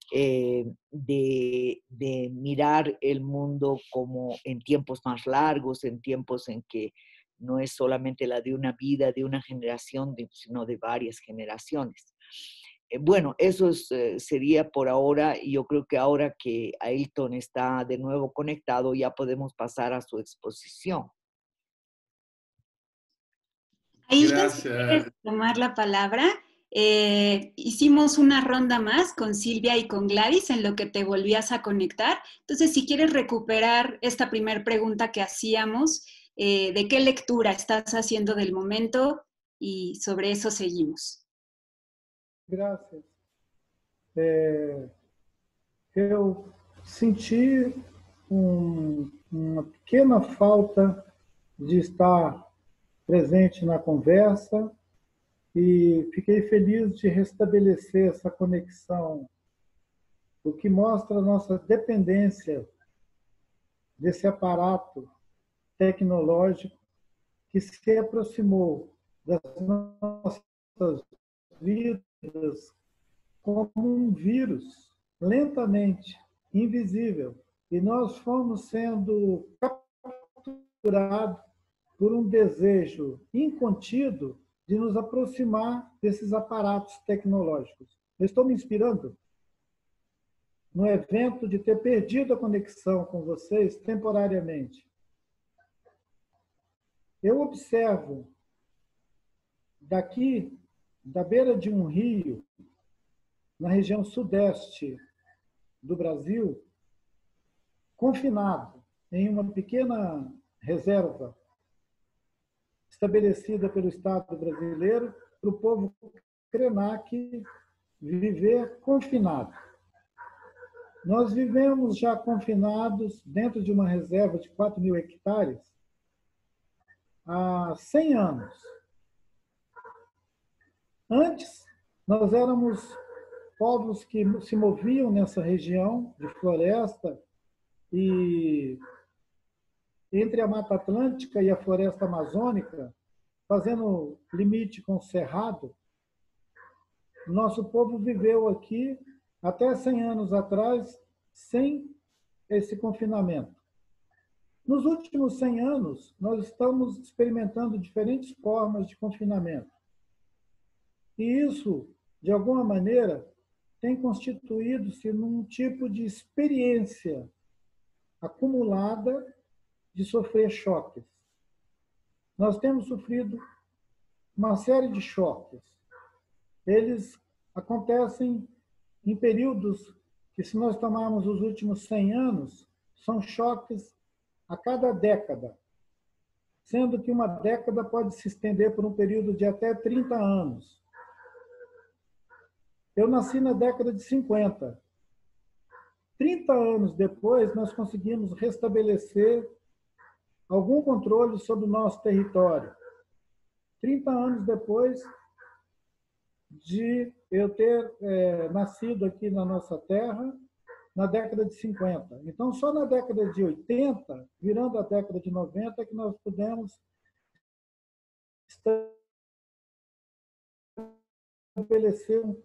S1: de mirar el mundo como en tiempos más largos, en tiempos en que no es solamente la de una vida, de una generación, sino de varias generaciones. Bueno, eso sería por ahora, y yo creo que ahora que Ailton está de nuevo conectado, ya podemos pasar a su exposición.
S2: Ailton, si
S4: Gracias.
S2: quieres tomar la palabra, hicimos una ronda más con Silvia y con Gladys en lo que te volvías a conectar. Entonces, si quieres recuperar esta primera pregunta que hacíamos, ¿de qué lectura estás haciendo del momento? Y sobre eso seguimos.
S5: Graças. Eu senti uma pequena falta de estar presente na conversa e fiquei feliz de restabelecer essa conexão, o que mostra a nossa dependência desse aparato tecnológico que se aproximou das nossas vidas como um vírus, lentamente, invisível. E nós fomos sendo capturados por um desejo incontido de nos aproximar desses aparatos tecnológicos. Eu estou me inspirando no evento de ter perdido a conexão com vocês temporariamente. Eu observo daqui da beira de um rio, na região sudeste do Brasil, confinado em uma pequena reserva estabelecida pelo Estado brasileiro para o povo Krenak viver confinado. Nós vivemos já confinados dentro de uma reserva de 4.000 hectares há 100 anos. Antes, nós éramos povos que se moviam nessa região de floresta e entre a Mata Atlântica e a floresta amazônica, fazendo limite com o Cerrado. Nosso povo viveu aqui até 100 anos atrás sem esse confinamento. Nos últimos 100 anos, nós estamos experimentando diferentes formas de confinamento. E isso, de alguma maneira, tem constituído-se num tipo de experiência acumulada de sofrer choques. Nós temos sofrido uma série de choques. Eles acontecem em períodos que, se nós tomarmos os últimos 100 anos, são choques a cada década, sendo que uma década pode se estender por um período de até 30 anos. Eu nasci na década de 50. 30 anos depois, nós conseguimos restabelecer algum controle sobre o nosso território. 30 anos depois de eu ter nascido aqui na nossa terra, na década de 50. Então, só na década de 80, virando a década de 90, que nós pudemos estabelecer um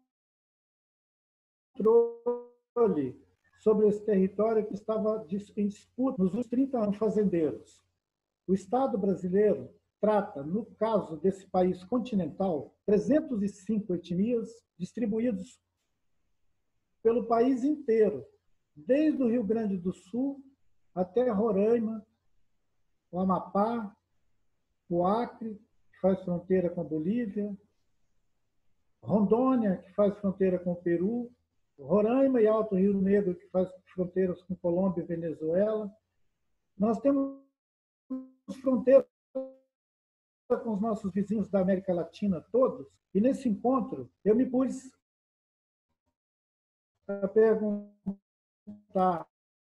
S5: controle sobre esse território que estava em disputa nos últimos 30 anos fazendeiros. O Estado brasileiro trata, no caso desse país continental, 305 etnias distribuídas pelo país inteiro, desde o Rio Grande do Sul até Roraima, o Amapá, o Acre, que faz fronteira com a Bolívia, Rondônia, que faz fronteira com o Peru, Roraima e Alto Rio Negro, que faz fronteiras com Colômbia e Venezuela. Nós temos fronteira com os nossos vizinhos da América Latina todos, e nesse encontro eu me pus a perguntar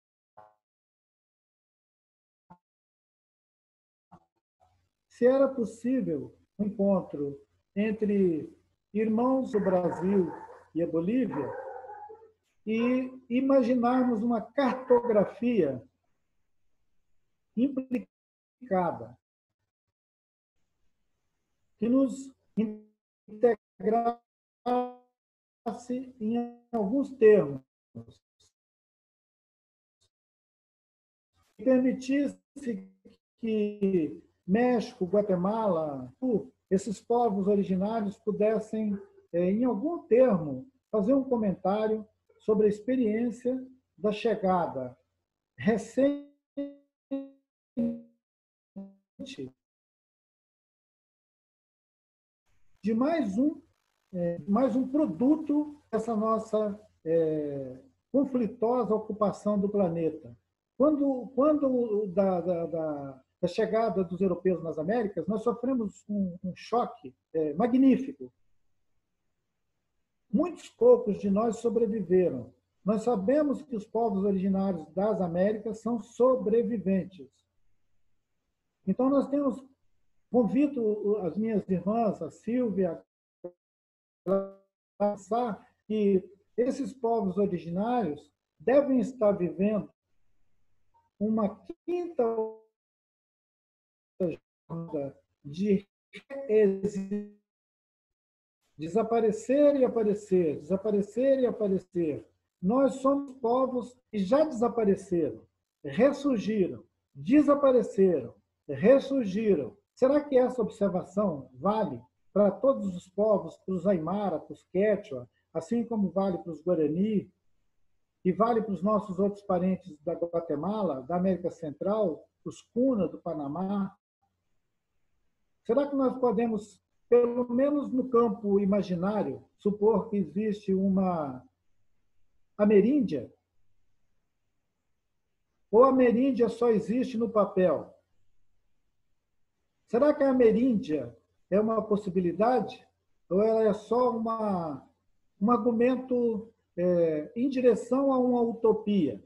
S5: se era possível um encontro entre irmãos do Brasil e a Bolívia e imaginarmos uma cartografia implicada que nos integrasse em alguns termos, e permitisse que México, Guatemala, esses povos originários pudessem, em algum termo, fazer um comentário sobre a experiência da chegada recente de mais um produto dessa nossa conflitosa ocupação do planeta. Quando da chegada dos europeus nas Américas, nós sofremos um choque magnífico. Muitos poucos de nós sobreviveram. Nós sabemos que os povos originários das Américas são sobreviventes. Então, nós convido as minhas irmãs, a Sílvia, a pensar que esses povos originários devem estar vivendo uma quinta jornada de desaparecer e aparecer, desaparecer e aparecer. Nós somos povos que já desapareceram, ressurgiram, desapareceram, ressurgiram. Será que essa observação vale para todos os povos, para os Aimara, para os Quechua, assim como vale para os Guarani, e vale para os nossos outros parentes da Guatemala, da América Central, os Cuna do Panamá? Será que nós podemos pelo menos no campo imaginário, supor que existe uma ameríndia, ou a ameríndia só existe no papel? Será que a ameríndia é uma possibilidade? Ou ela é só um argumento em direção a uma utopia?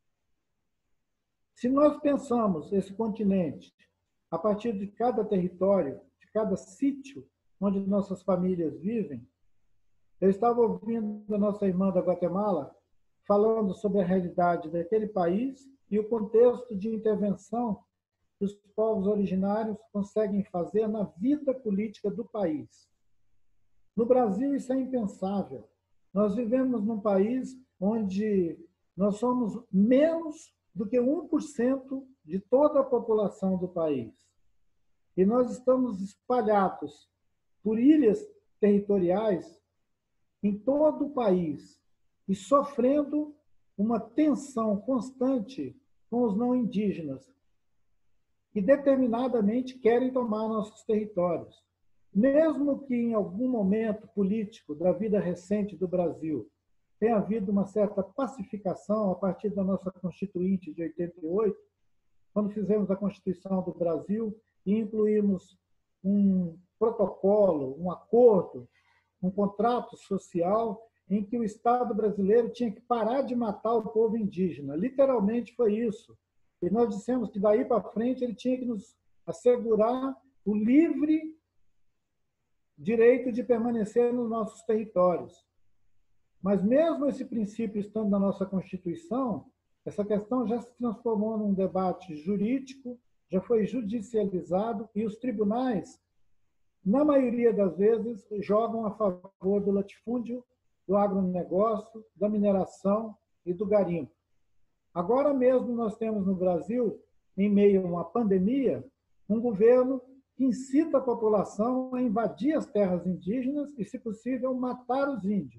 S5: Se nós pensamos esse continente a partir de cada território, de cada sítio onde nossas famílias vivem, eu estava ouvindo a nossa irmã da Guatemala falando sobre a realidade daquele país e o contexto de intervenção que os povos originários conseguem fazer na vida política do país. No Brasil, isso é impensável. Nós vivemos num país onde nós somos menos do que 1% de toda a população do país. E nós estamos espalhados por ilhas territoriais em todo o país e sofrendo uma tensão constante com os não indígenas, que determinadamente querem tomar nossos territórios. Mesmo que em algum momento político da vida recente do Brasil tenha havido uma certa pacificação a partir da nossa Constituinte de 88, quando fizemos a Constituição do Brasil e incluímos um protocolo, um acordo, um contrato social em que o Estado brasileiro tinha que parar de matar o povo indígena. Literalmente foi isso. E nós dissemos que daí para frente ele tinha que nos assegurar o livre direito de permanecer nos nossos territórios. Mas mesmo esse princípio estando na nossa Constituição, essa questão já se transformou num debate jurídico, já foi judicializado e os tribunais, na maioria das vezes, jogam a favor do latifúndio, do agronegócio, da mineração e do garimpo. Agora mesmo nós temos no Brasil, em meio a uma pandemia, um governo que incita a população a invadir as terras indígenas e, se possível, matar os índios.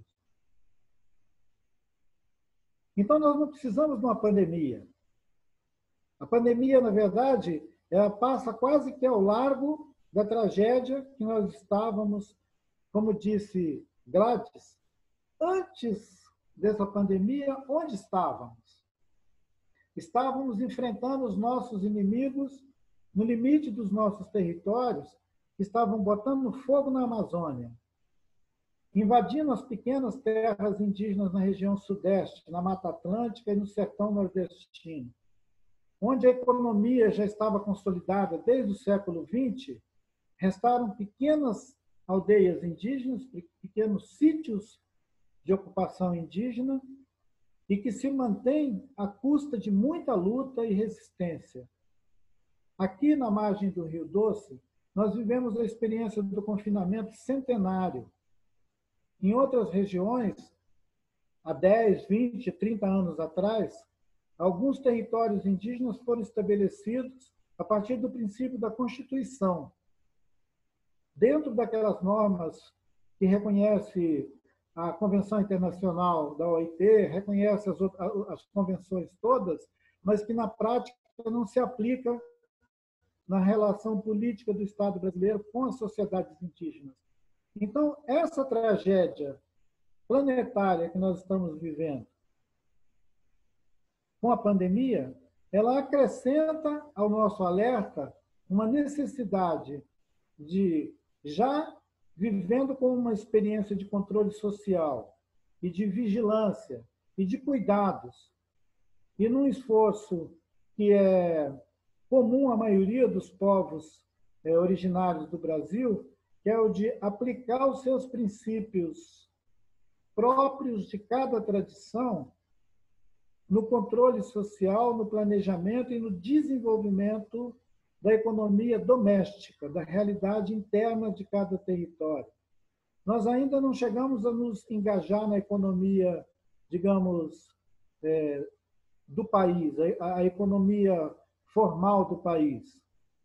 S5: Então, nós não precisamos de uma pandemia. A pandemia, na verdade, ela passa quase que ao largo da tragédia que nós estávamos, como disse Gladys, antes dessa pandemia, onde estávamos? Estávamos enfrentando os nossos inimigos no limite dos nossos territórios, que estavam botando fogo na Amazônia, invadindo as pequenas terras indígenas na região sudeste, na Mata Atlântica e no sertão nordestino, onde a economia já estava consolidada desde o século XX, restaram pequenas aldeias indígenas, pequenos sítios de ocupação indígena, e que se mantém à custa de muita luta e resistência. Aqui na margem do Rio Doce, nós vivemos a experiência do confinamento centenário. Em outras regiões, há 10, 20, 30 anos atrás, alguns territórios indígenas foram estabelecidos a partir do princípio da Constituição. Dentro daquelas normas que reconhece a Convenção Internacional da OIT, reconhece as convenções todas, mas que na prática não se aplica na relação política do Estado brasileiro com as sociedades indígenas. Então, essa tragédia planetária que nós estamos vivendo com a pandemia, ela acrescenta ao nosso alerta uma necessidade de, já vivendo com uma experiência de controle social e de vigilância e de cuidados, e num esforço que é comum à maioria dos povos originários do Brasil, que é o de aplicar os seus princípios próprios de cada tradição no controle social, no planejamento e no desenvolvimento da economia doméstica, da realidade interna de cada território. Nós ainda não chegamos a nos engajar na economia, digamos, do país, a economia formal do país.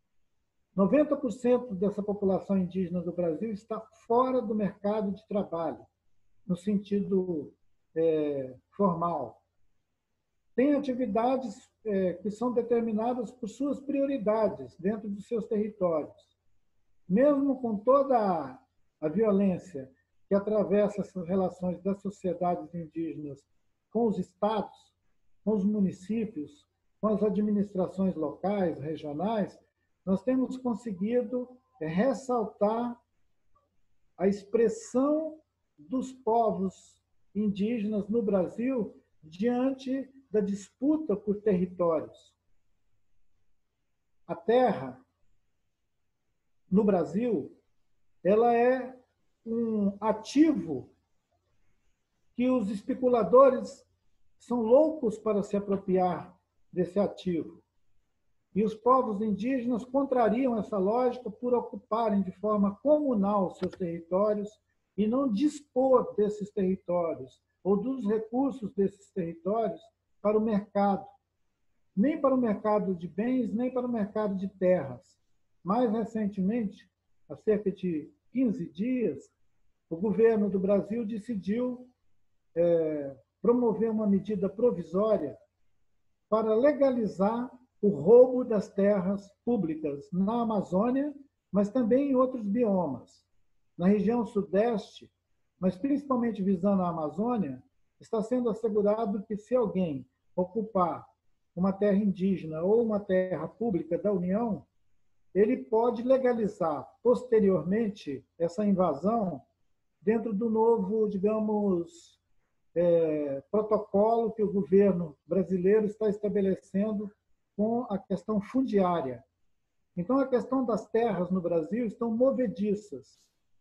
S5: 90% dessa população indígena do Brasil está fora do mercado de trabalho, no sentido formal. Tem atividades que são determinadas por suas prioridades dentro dos seus territórios. mesmo com toda a violência que atravessa essas relações das sociedades indígenas com os estados, com os municípios, com as administrações locais, regionais, nós temos conseguido ressaltar a expressão dos povos indígenas no Brasil diante da disputa por territórios. A terra, no Brasil, ela é um ativo que os especuladores são loucos para se apropriar desse ativo. E os povos indígenas contrariam essa lógica por ocuparem de forma comunal seus territórios e não dispor desses territórios ou dos recursos desses territórios para o mercado, nem para o mercado de bens, nem para o mercado de terras. Mais recentemente, há cerca de 15 dias, o governo do Brasil decidiu promover uma medida provisória para legalizar o roubo das terras públicas na Amazônia, mas também em outros biomas. Na região sudeste, mas principalmente visando a Amazônia, está sendo assegurado que se alguém ocupar uma terra indígena ou uma terra pública da União, ele pode legalizar posteriormente essa invasão dentro do novo, digamos, protocolo que o governo brasileiro está estabelecendo com a questão fundiária. Então, a questão das terras no Brasil estão movediças.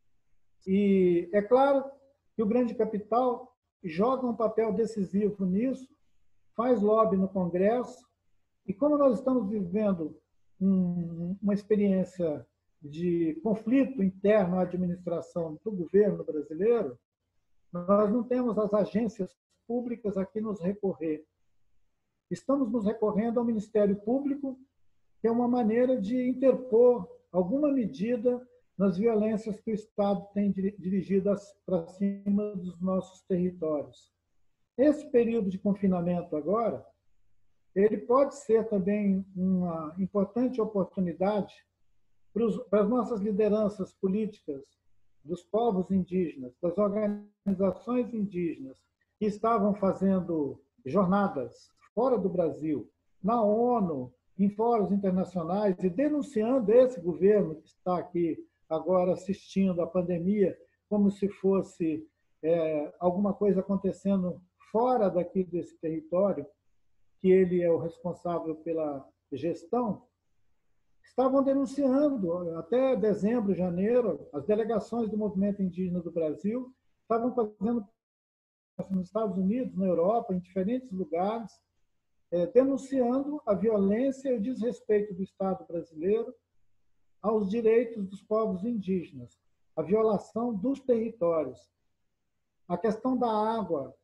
S5: E é claro que o grande capital joga um papel decisivo nisso, faz lobby no Congresso, e como nós estamos vivendo uma experiência de conflito interno à administração do governo brasileiro, nós não temos as agências públicas a que nos recorrer. Estamos nos recorrendo ao Ministério Público, que é uma maneira de interpor alguma medida nas violências que o Estado tem dirigido para cima dos nossos territórios. Esse período de confinamento agora, ele pode ser também uma importante oportunidade para as nossas lideranças políticas dos povos indígenas, das organizações indígenas que estavam fazendo jornadas fora do Brasil, na ONU, em fóruns internacionais, e denunciando esse governo que está aqui agora assistindo à pandemia como se fosse alguma coisa acontecendo fora daqui desse território, que ele é o responsável pela gestão, estavam denunciando, até dezembro, janeiro, as delegações do movimento indígena do Brasil estavam fazendo nos Estados Unidos, na Europa, em diferentes lugares, denunciando a violência e o desrespeito do Estado brasileiro aos direitos dos povos indígenas, a violação dos territórios, a questão da água,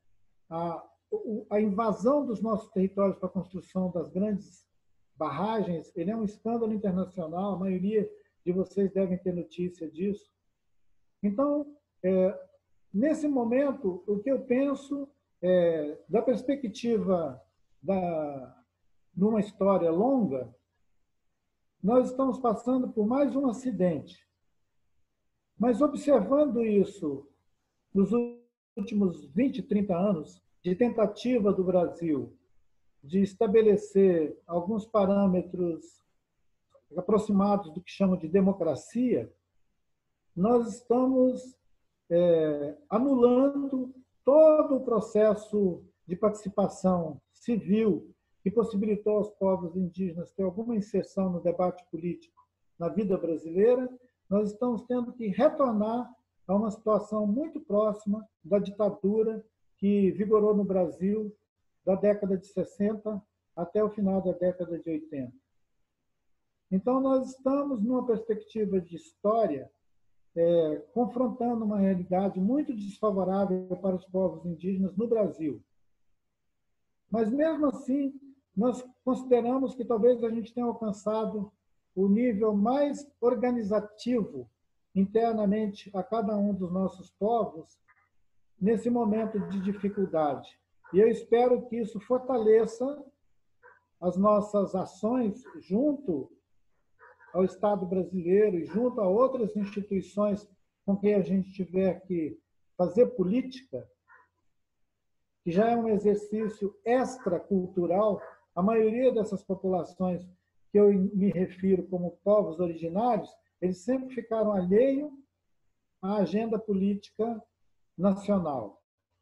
S5: a invasão dos nossos territórios para a construção das grandes barragens, ele é um escândalo internacional, a maioria de vocês devem ter notícia disso. Então, nesse momento, o que eu penso, da perspectiva numa história longa, nós estamos passando por mais um acidente. Mas observando isso nos últimos 20, 30 anos, de tentativa do Brasil de estabelecer alguns parâmetros aproximados do que chamam de democracia, nós estamos anulando todo o processo de participação civil que possibilitou aos povos indígenas ter alguma inserção no debate político na vida brasileira. Nós estamos tendo que retornar a uma situação muito próxima da ditadura que vigorou no Brasil da década de 60 até o final da década de 80. Então, nós estamos numa perspectiva de história confrontando uma realidade muito desfavorável para os povos indígenas no Brasil. Mas, mesmo assim, nós consideramos que talvez a gente tenha alcançado o nível mais organizativo internamente a cada um dos nossos povos nesse momento de dificuldade. E eu espero que isso fortaleça as nossas ações junto ao Estado brasileiro e junto a outras instituições com quem a gente tiver que fazer política, que já é um exercício extracultural, a maioria dessas populações que eu me refiro como povos originários, eles sempre ficaram alheios à agenda política nacional.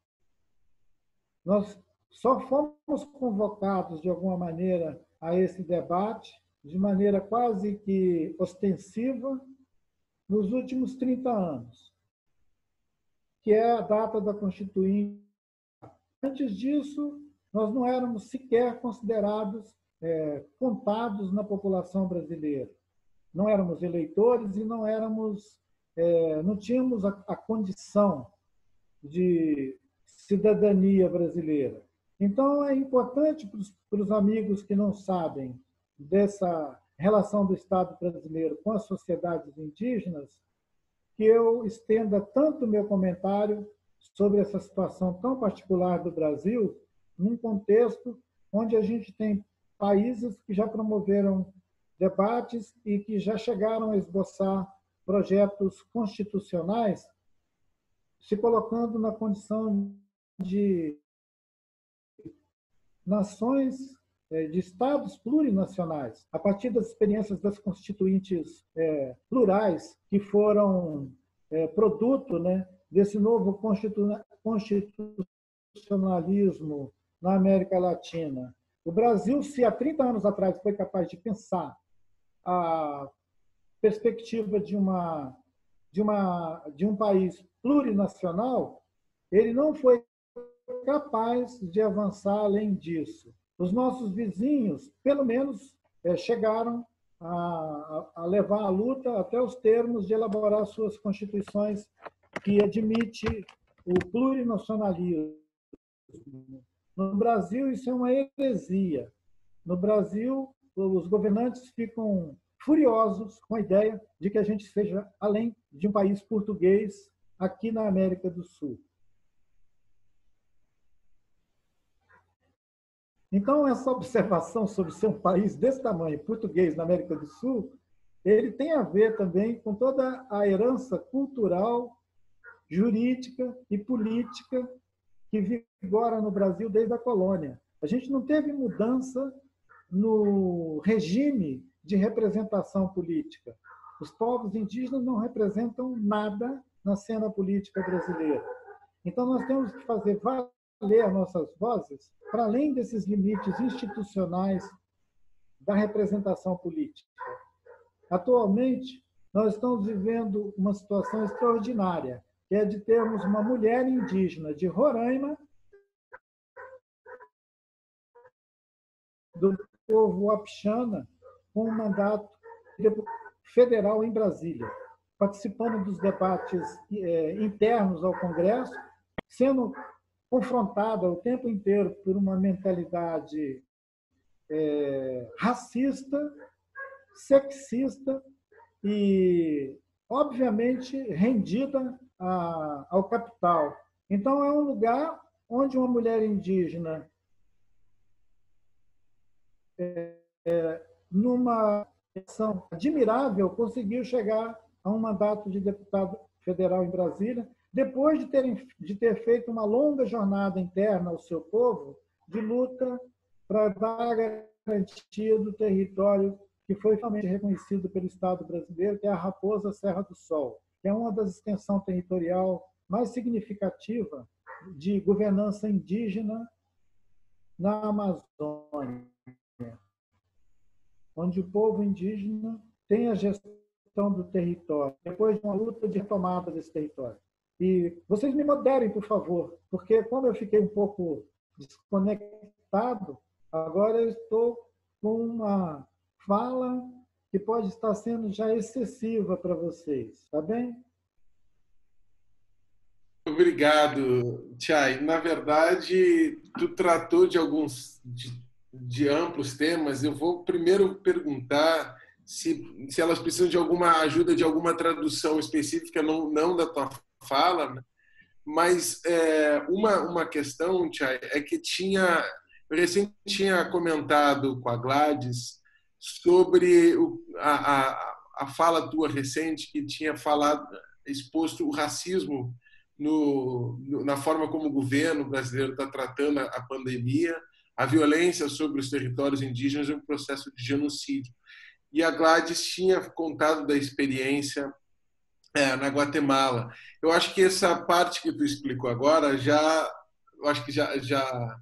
S5: Nós só fomos convocados, de alguma maneira, a esse debate, de maneira quase que ostensiva, nos últimos 30 anos, que é a data da Constituinte. Antes disso, nós não éramos sequer considerados, contados na população brasileira. Não éramos eleitores e não tínhamos a condição de cidadania brasileira. Então, é importante para os amigos que não sabem dessa relação do Estado brasileiro com as sociedades indígenas, que eu estenda tanto o meu comentário sobre essa situação tão particular do Brasil, num contexto onde a gente tem países que já promoveram debates e que já chegaram a esboçar projetos constitucionais, se colocando na condição de nações, de estados plurinacionais, a partir das experiências das constituintes plurais, que foram produto, né, desse novo constitucionalismo na América Latina. O Brasil, se há 30 anos atrás foi capaz de pensar a perspectiva de um país plurinacional, ele não foi capaz de avançar além disso. Os nossos vizinhos, pelo menos, chegaram a levar a luta até os termos de elaborar suas constituições que admite o plurinacionalismo. No Brasil, isso é uma heresia. No Brasil, os governantes ficam furiosos com a ideia de que a gente seja além de um país português aqui na América do Sul. Então, essa observação sobre ser um país desse tamanho, português, na América do Sul, ele tem a ver também com toda a herança cultural, jurídica e política que vigora no Brasil desde a colônia. A gente não teve mudança no regime de representação política. Os povos indígenas não representam nada na cena política brasileira. Então, nós temos que fazer valer as nossas vozes para além desses limites institucionais da representação política. Atualmente, nós estamos vivendo uma situação extraordinária, que é de termos uma mulher indígena de Roraima, do povo Wapixana, com um mandato federal em Brasília, participando dos debates internos ao Congresso, sendo confrontada o tempo inteiro por uma mentalidade racista, sexista e, obviamente, rendida ao capital. Então, é um lugar onde uma mulher indígena, numa ação admirável, conseguiu chegar a um mandato de deputado federal em Brasília, depois de ter feito uma longa jornada interna ao seu povo de luta para dar a garantia do território que foi finalmente reconhecido pelo Estado brasileiro, que é a Raposa Serra do Sol, que é uma das extensões territorial mais significativa de governança indígena na Amazônia, onde o povo indígena tem a gestão do território, depois de uma luta de retomada desse território. E vocês me moderem, por favor, porque quando eu fiquei um pouco desconectado, agora eu estou com uma fala que pode estar sendo já excessiva para vocês, tá bem?
S4: Obrigado, Chay. Na verdade, tu tratou de alguns de amplos temas. Eu vou primeiro perguntar se elas precisam de alguma ajuda, de alguma tradução específica, não da tua fala, né? Mas uma questão, Chay, é que eu recente tinha comentado com a Gladys sobre a fala tua recente, que tinha exposto o racismo na forma como o governo brasileiro está tratando a pandemia, a violência sobre os territórios indígenas e um processo de genocídio. E a Gladys tinha contado da experiência na Guatemala. Eu acho que essa parte que tu explicou agora eu acho que já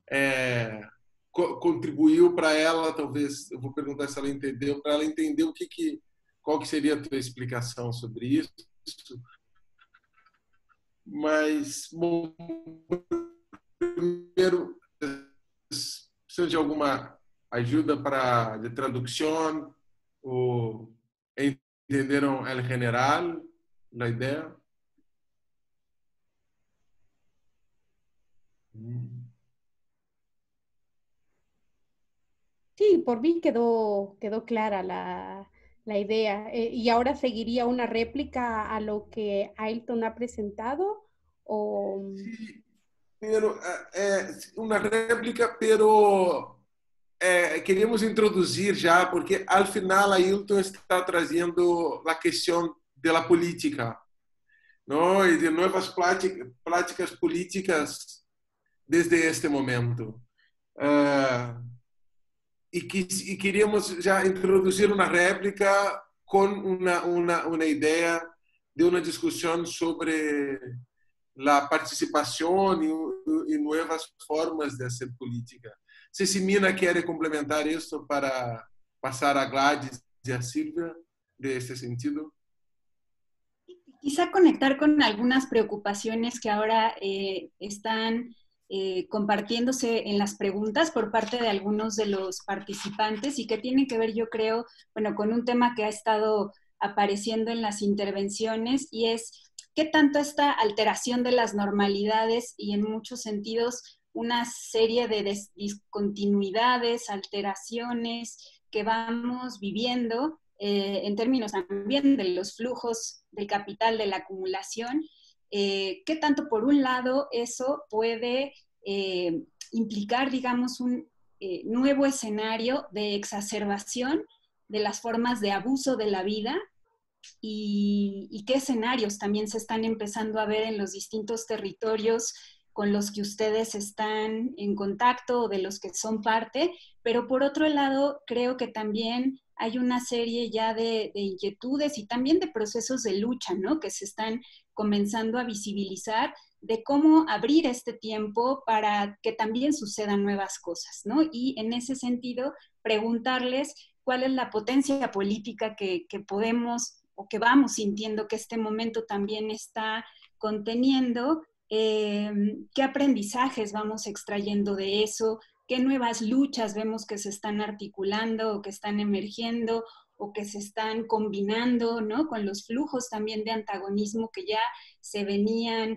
S4: contribuiu para ela, talvez, eu vou perguntar se ela entendeu, para ela entender qual que seria a tua explicação sobre isso. Mas, bom, primeiro, precisa de alguma ajuda de tradução? Ou entenderam el general, a ideia?
S3: Sí, por mí quedó clara la idea. ¿Y ahora seguiría una réplica a lo que Ailton ha presentado? O...
S4: Sí, pero una réplica, pero queríamos introduzir já, porque al final Ailton está trazendo a questão da política, não? E de novas práticas políticas desde este momento. E queríamos já introduzir uma réplica com uma ideia de uma discussão sobre a participação e novas formas de ser política. Se Simina quer complementar isso para passar a Gladys e a Silvia desse sentido.
S2: Quizá conectar con algunas preocupaciones que ahora están compartiéndose en las preguntas por parte de algunos de los participantes y que tienen que ver, yo creo, bueno, con un tema que ha estado apareciendo en las intervenciones, y es qué tanto esta alteración de las normalidades y en muchos sentidos una serie de discontinuidades, alteraciones que vamos viviendo en términos también de los flujos del capital, de la acumulación, qué tanto por un lado eso puede implicar, digamos, un nuevo escenario de exacerbación de las formas de abuso de la vida, y qué escenarios también se están empezando a ver en los distintos territorios con los que ustedes están en contacto o de los que son parte, pero por otro lado creo que también hay una serie ya de inquietudes y también de procesos de lucha, ¿no?, que se están comenzando a visibilizar, de cómo abrir este tiempo para que también sucedan nuevas cosas, ¿no? Y en ese sentido, preguntarles cuál es la potencia política que podemos o que vamos sintiendo que este momento también está conteniendo, qué aprendizajes vamos extrayendo de eso, qué nuevas luchas vemos que se están articulando o que están emergiendo o que se están combinando, ¿no?, con los flujos también de antagonismo que ya se venían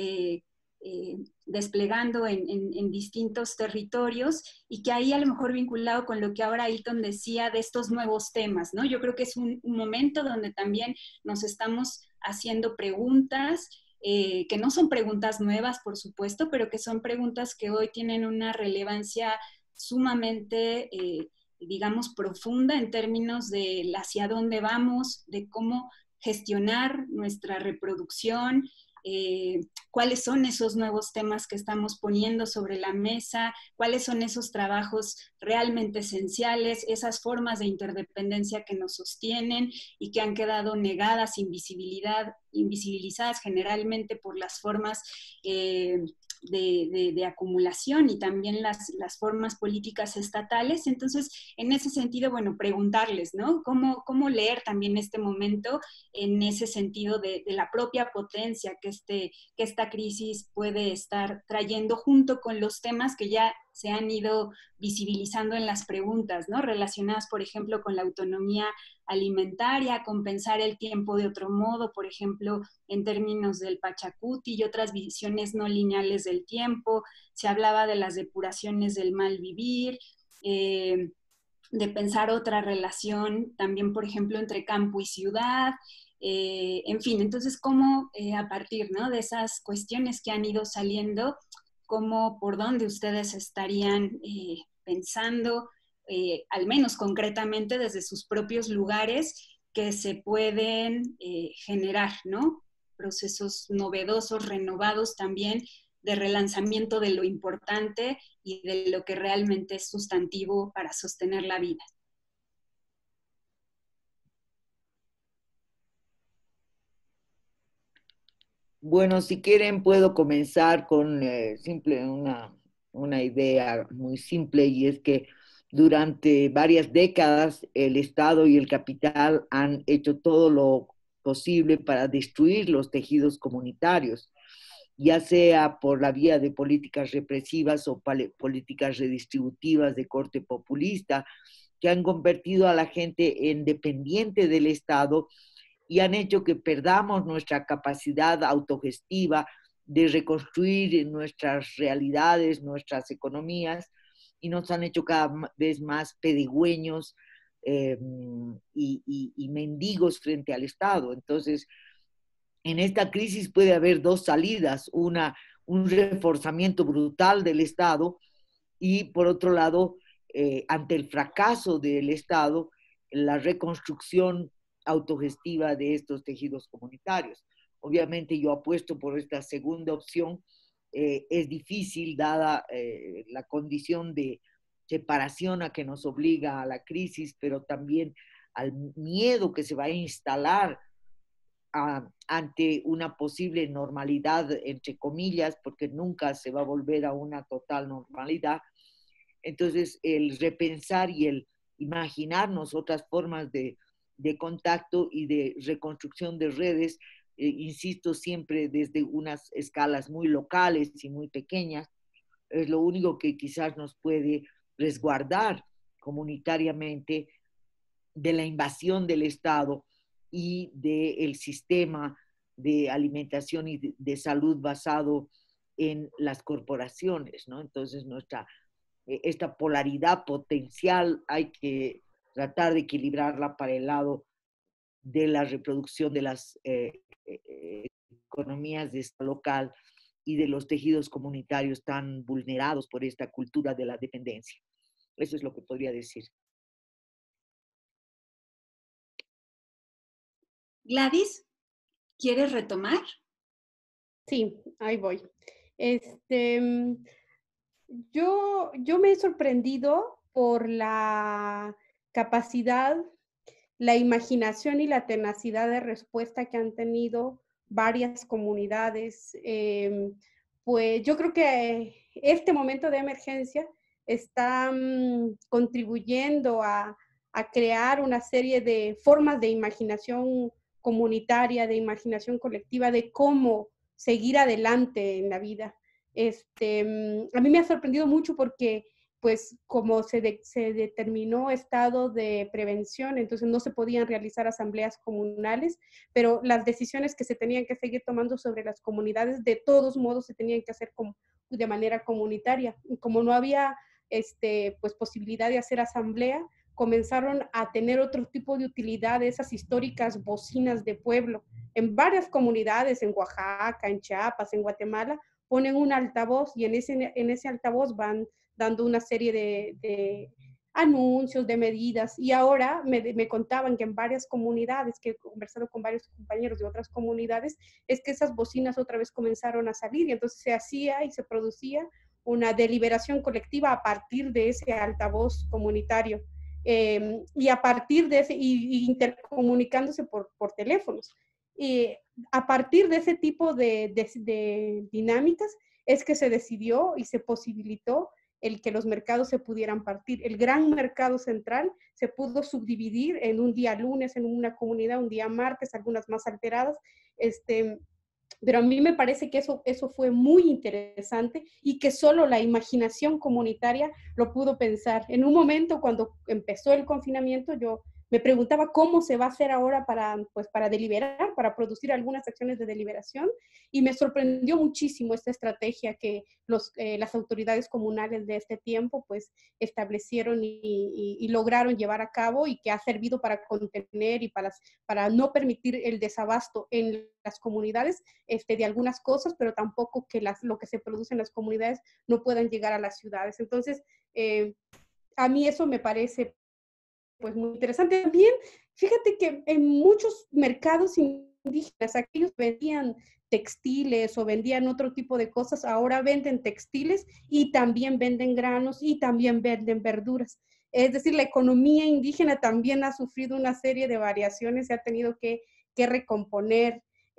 S2: desplegando en distintos territorios, y que ahí a lo mejor vinculado con lo que ahora Ailton decía de estos nuevos temas, ¿no? Yo creo que es un momento donde también nos estamos haciendo preguntas, que no son preguntas nuevas, por supuesto, pero que son preguntas que hoy tienen una relevancia sumamente, digamos, profunda en términos de hacia dónde vamos, de cómo gestionar nuestra reproducción, cuáles son esos nuevos temas que estamos poniendo sobre la mesa, cuáles son esos trabajos realmente esenciales, esas formas de interdependencia que nos sostienen y que han quedado negadas, invisibilizadas generalmente por las formas de acumulación y también las formas políticas estatales. Entonces, en ese sentido, bueno, preguntarles, ¿no?, ¿Cómo leer también este momento en ese sentido de la propia potencia que esta crisis puede estar trayendo, junto con los temas que ya se han ido visibilizando en las preguntas, ¿no?, relacionadas, por ejemplo, con la autonomía alimentaria, con pensar el tiempo de otro modo, por ejemplo, en términos del Pachacuti y otras visiones no lineales del tiempo. Se hablaba de las depuraciones del mal vivir, de pensar otra relación también, por ejemplo, entre campo y ciudad, en fin, entonces cómo a partir, ¿no?, de esas cuestiones que han ido saliendo, cómo, por dónde ustedes estarían pensando al menos concretamente desde sus propios lugares que se pueden generar, ¿no? Procesos novedosos, renovados también, de relanzamiento de lo importante y de lo que realmente es sustantivo para sostener la vida.
S1: Bueno, si quieren puedo comenzar con una idea muy simple, y es que durante varias décadas el Estado y el capital han hecho todo lo posible para destruir los tejidos comunitarios, ya sea por la vía de políticas represivas o políticas redistributivas de corte populista, que han convertido a la gente en dependiente del Estado y han hecho que perdamos nuestra capacidad autogestiva de reconstruir nuestras realidades, nuestras economías, y nos han hecho cada vez más pedigüeños y mendigos frente al Estado. Entonces, en esta crisis puede haber dos salidas: un reforzamiento brutal del Estado y, por otro lado, ante el fracaso del Estado, la reconstrucción autogestiva de estos tejidos comunitarios. Obviamente yo apuesto por esta segunda opción. Es difícil dada la condición de separación a que nos obliga a la crisis, pero también al miedo que se va a instalar ante una posible normalidad, entre comillas, porque nunca se va a volver a una total normalidad. Entonces, el repensar y el imaginarnos otras formas de contacto y de reconstrucción de redes, insisto, siempre desde unas escalas muy locales y muy pequeñas, es lo único que quizás nos puede resguardar comunitariamente de la invasión del Estado y del sistema de alimentación y de salud basado en las corporaciones, ¿no? Entonces, esta polaridad potencial hay que tratar de equilibrarla para el lado de la reproducción de las economías de escala local y de los tejidos comunitarios tan vulnerados por esta cultura de la dependencia. Eso es lo que podría decir.
S2: Gladys, ¿quieres retomar?
S3: Sí, ahí voy. Yo me he sorprendido por la capacidad, la imaginación y la tenacidad de respuesta que han tenido varias comunidades. Pues yo creo que este momento de emergencia está contribuyendo a crear una serie de formas de imaginación comunitaria, de imaginación colectiva, de cómo seguir adelante en la vida. A mí me ha sorprendido mucho porque pues como se determinó estado de prevención, entonces no se podían realizar asambleas comunales, pero las decisiones que se tenían que seguir tomando sobre las comunidades, de todos modos se tenían que hacer de manera comunitaria. Y como no había pues posibilidad de hacer asamblea, comenzaron a tener otro tipo de utilidad, esas históricas bocinas de pueblo. En varias comunidades, en Oaxaca, en Chiapas, en Guatemala, ponen un altavoz y en ese altavoz van dando una serie de anuncios, de medidas. Y ahora me contaban que en varias comunidades, que he conversado con varios compañeros de otras comunidades, es que esas bocinas otra vez comenzaron a salir y entonces se hacía y se producía una deliberación colectiva a partir de ese altavoz comunitario. Y a partir de ese, y intercomunicándose por teléfonos. Y a partir de ese tipo de dinámicas es que se decidió y se posibilitó el que los mercados se pudieran partir. El gran mercado central se pudo subdividir en un día lunes en una comunidad, un día martes, algunas más alteradas, pero a mí me parece que eso fue muy interesante y que solo la imaginación comunitaria lo pudo pensar. En un momento cuando empezó el confinamiento, yo me preguntaba cómo se va a hacer ahora para deliberar, para producir algunas acciones de deliberación, y me sorprendió muchísimo esta estrategia que las autoridades comunales de este tiempo pues establecieron y lograron llevar a cabo, y que ha servido para contener y para no permitir el desabasto en las comunidades de algunas cosas, pero tampoco que lo que se produce en las comunidades no puedan llegar a las ciudades. Entonces, a mí eso me parece pues muy interesante. También, fíjate que en muchos mercados indígenas, aquellos que vendían textiles o vendían otro tipo de cosas, ahora venden textiles y también venden granos y también venden verduras. Es decir, la economía indígena también ha sufrido una serie de variaciones, se ha tenido que recomponer.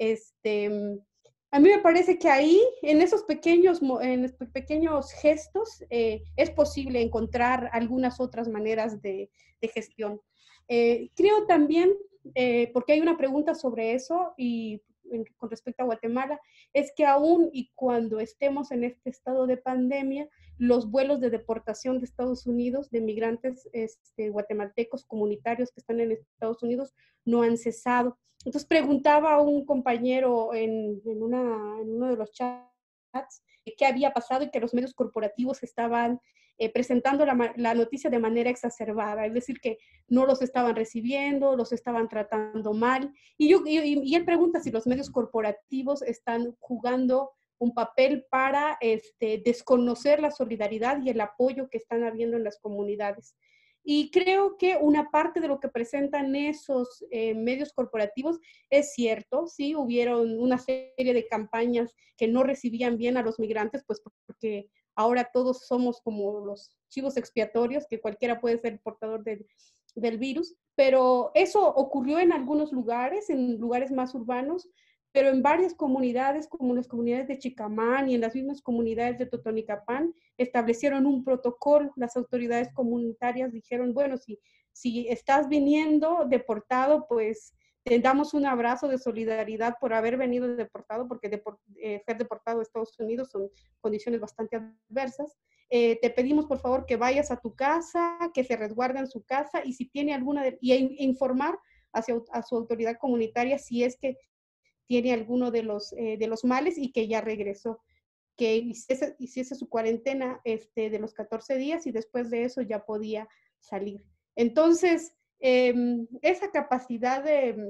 S3: A mí me parece que ahí, en esos pequeños gestos, es posible encontrar algunas otras maneras de gestión. Creo también, porque hay una pregunta sobre eso y con respecto a Guatemala, es que aún y cuando estemos en este estado de pandemia, los vuelos de deportación de Estados Unidos, de migrantes guatemaltecos comunitarios que están en Estados Unidos, no han cesado. Entonces preguntaba a un compañero en uno de los chats qué había pasado y que los medios corporativos estaban presentando la noticia de manera exacerbada, es decir, que no los estaban recibiendo, los estaban tratando mal. Y él pregunta si los medios corporativos están jugando un papel para desconocer la solidaridad y el apoyo que están habiendo en las comunidades. Y creo que una parte de lo que presentan esos medios corporativos es cierto, sí, hubieron una serie de campañas que no recibían bien a los migrantes, pues porque ahora todos somos como los chivos expiatorios, que cualquiera puede ser portador del virus, pero eso ocurrió en algunos lugares, en lugares más urbanos, pero en varias comunidades, como las comunidades de Chicamán y en las mismas comunidades de Totonicapán, establecieron un protocolo. Las autoridades comunitarias dijeron, bueno, si estás viniendo deportado, pues te damos un abrazo de solidaridad por haber venido deportado, porque ser deportado a Estados Unidos son condiciones bastante adversas. Te pedimos por favor que vayas a tu casa, que se resguarde en su casa y si tiene informar a su autoridad comunitaria si es que tiene alguno de los males y que ya regresó, que hiciese su cuarentena de los 14 días y después de eso ya podía salir. Entonces, esa capacidad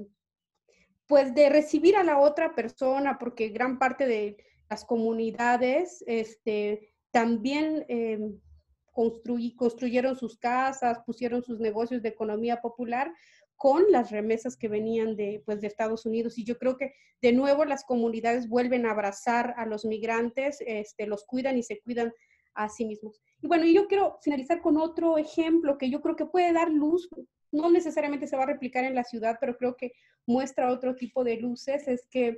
S3: pues de recibir a la otra persona, porque gran parte de las comunidades también construyeron sus casas, pusieron sus negocios de economía popular con las remesas que venían pues, de Estados Unidos. Y yo creo que de nuevo las comunidades vuelven a abrazar a los migrantes, los cuidan y se cuidan a sí mismos. Y bueno, yo quiero finalizar con otro ejemplo que yo creo que puede dar luz, no necesariamente se va a replicar en la ciudad, pero creo que muestra otro tipo de luces, es que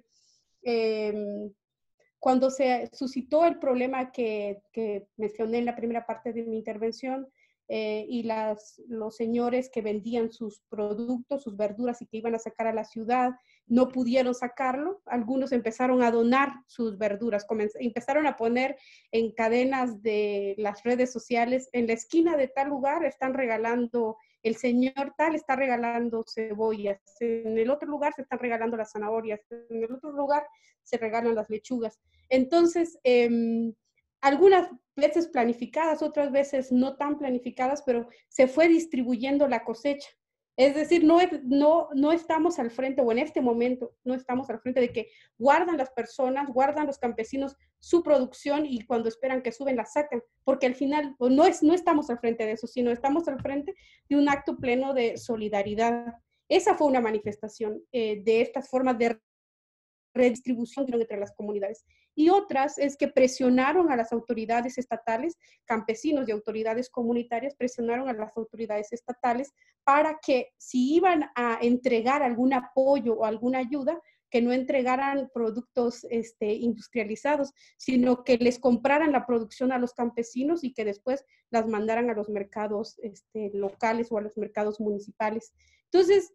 S3: cuando se suscitó el problema que mencioné en la primera parte de mi intervención, y los señores que vendían sus productos, sus verduras y que iban a sacar a la ciudad, no pudieron sacarlo, algunos empezaron a donar sus verduras, empezaron a poner en cadenas de las redes sociales, en la esquina de tal lugar están regalando, el señor tal está regalando cebollas, en el otro lugar se están regalando las zanahorias, en el otro lugar se regalan las lechugas. Entonces, algunas veces planificadas, otras veces no tan planificadas, pero se fue distribuyendo la cosecha. Es decir, no estamos al frente, o en este momento no estamos al frente de que guardan las personas, guardan los campesinos su producción y cuando esperan que suben la sacan, porque al final no estamos al frente de eso, sino estamos al frente de un acto pleno de solidaridad. Esa fue una manifestación de estas formas de redistribución entre las comunidades. Y otras es que presionaron a las autoridades estatales, campesinos y autoridades comunitarias presionaron a las autoridades estatales para que si iban a entregar algún apoyo o alguna ayuda, que no entregaran productos industrializados, sino que les compraran la producción a los campesinos y que después las mandaran a los mercados locales o a los mercados municipales. Entonces,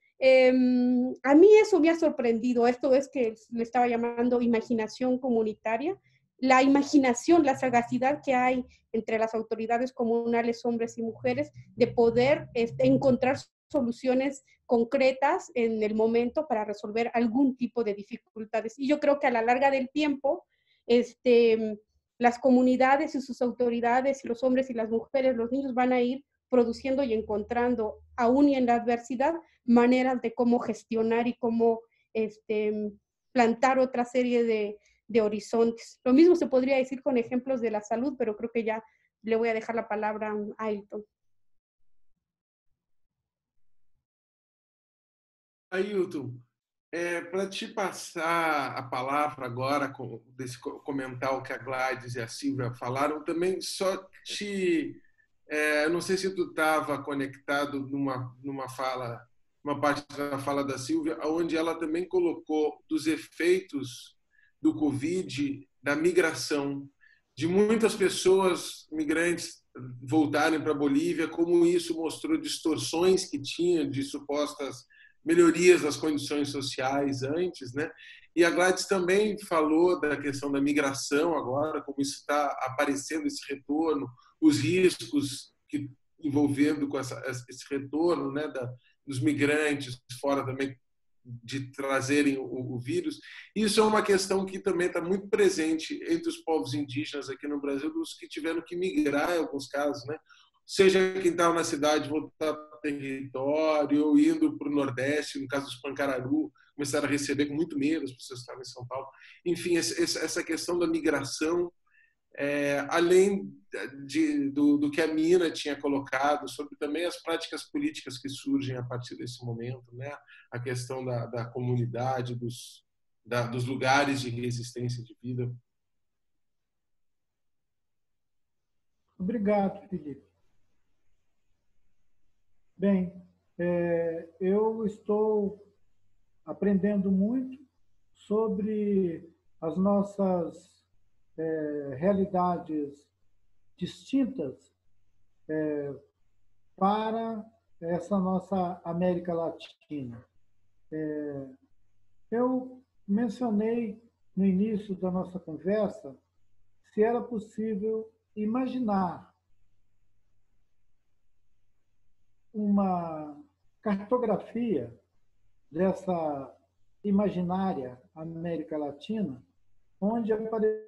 S3: a mí eso me ha sorprendido, esto es que le estaba llamando imaginación comunitaria, la imaginación, la sagacidad que hay entre las autoridades comunales, hombres y mujeres, de poder encontrar soluciones concretas en el momento para resolver algún tipo de dificultades. Y yo creo que a la larga del tiempo, las comunidades y sus autoridades, y los hombres y las mujeres, los niños van a ir produciendo y encontrando, aún y en la adversidad, maneras de cómo gestionar y cómo plantar otra serie de horizontes. Lo mismo se podría decir con ejemplos de la salud, pero creo que ya le voy a dejar la palabra a Ailton.
S4: Ailton, para te passar a palavra agora, desse comentar o que a Gladys e a Silvia falaram, também só te... não sei se tu estava conectado numa fala, uma parte da fala da Silvia, onde ela também colocou dos efeitos do Covid, da migração, de muitas pessoas migrantes voltarem para a Bolívia, como isso mostrou distorções que tinha de supostas melhorias das condições sociais antes, né? E a Gladys também falou da questão da migração agora, como isso está aparecendo, esse retorno, os riscos que envolvendo com esse retorno, né, dos migrantes fora também de trazerem o vírus. Isso é uma questão que também está muito presente entre os povos indígenas aqui no Brasil, dos que tiveram que migrar em alguns casos, né? Seja quem estava na cidade voltar para o território, ou indo para o Nordeste, no caso dos Pancararu, começaram a receber com muito medo as pessoas que estavam em São Paulo. Enfim, essa questão da migração, além do que a Mina tinha colocado, sobre também as práticas políticas que surgem a partir desse momento, né? A questão da comunidade, dos lugares de resistência de vida.
S5: Obrigado, Felipe. Bem, eu estou aprendendo muito sobre as nossas realidades distintas para essa nossa América Latina. Eu mencionei no início da nossa conversa se era possível imaginar uma cartografia dessa imaginária América Latina, onde aparecessem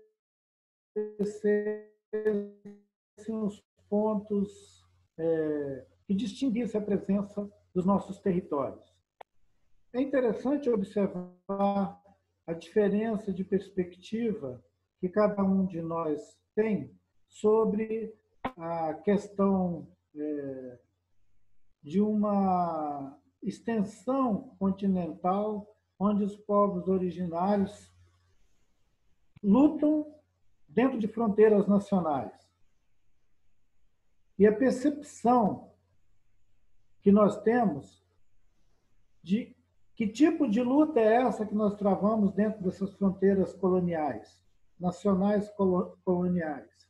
S5: os pontos que distinguissem a presença dos nossos territórios. É interessante observar a diferença de perspectiva que cada um de nós tem sobre a questão de uma extensão continental onde os povos originários lutam dentro de fronteiras nacionais. E a percepção que nós temos de que tipo de luta é essa que nós travamos dentro dessas fronteiras coloniais, nacionais coloniais.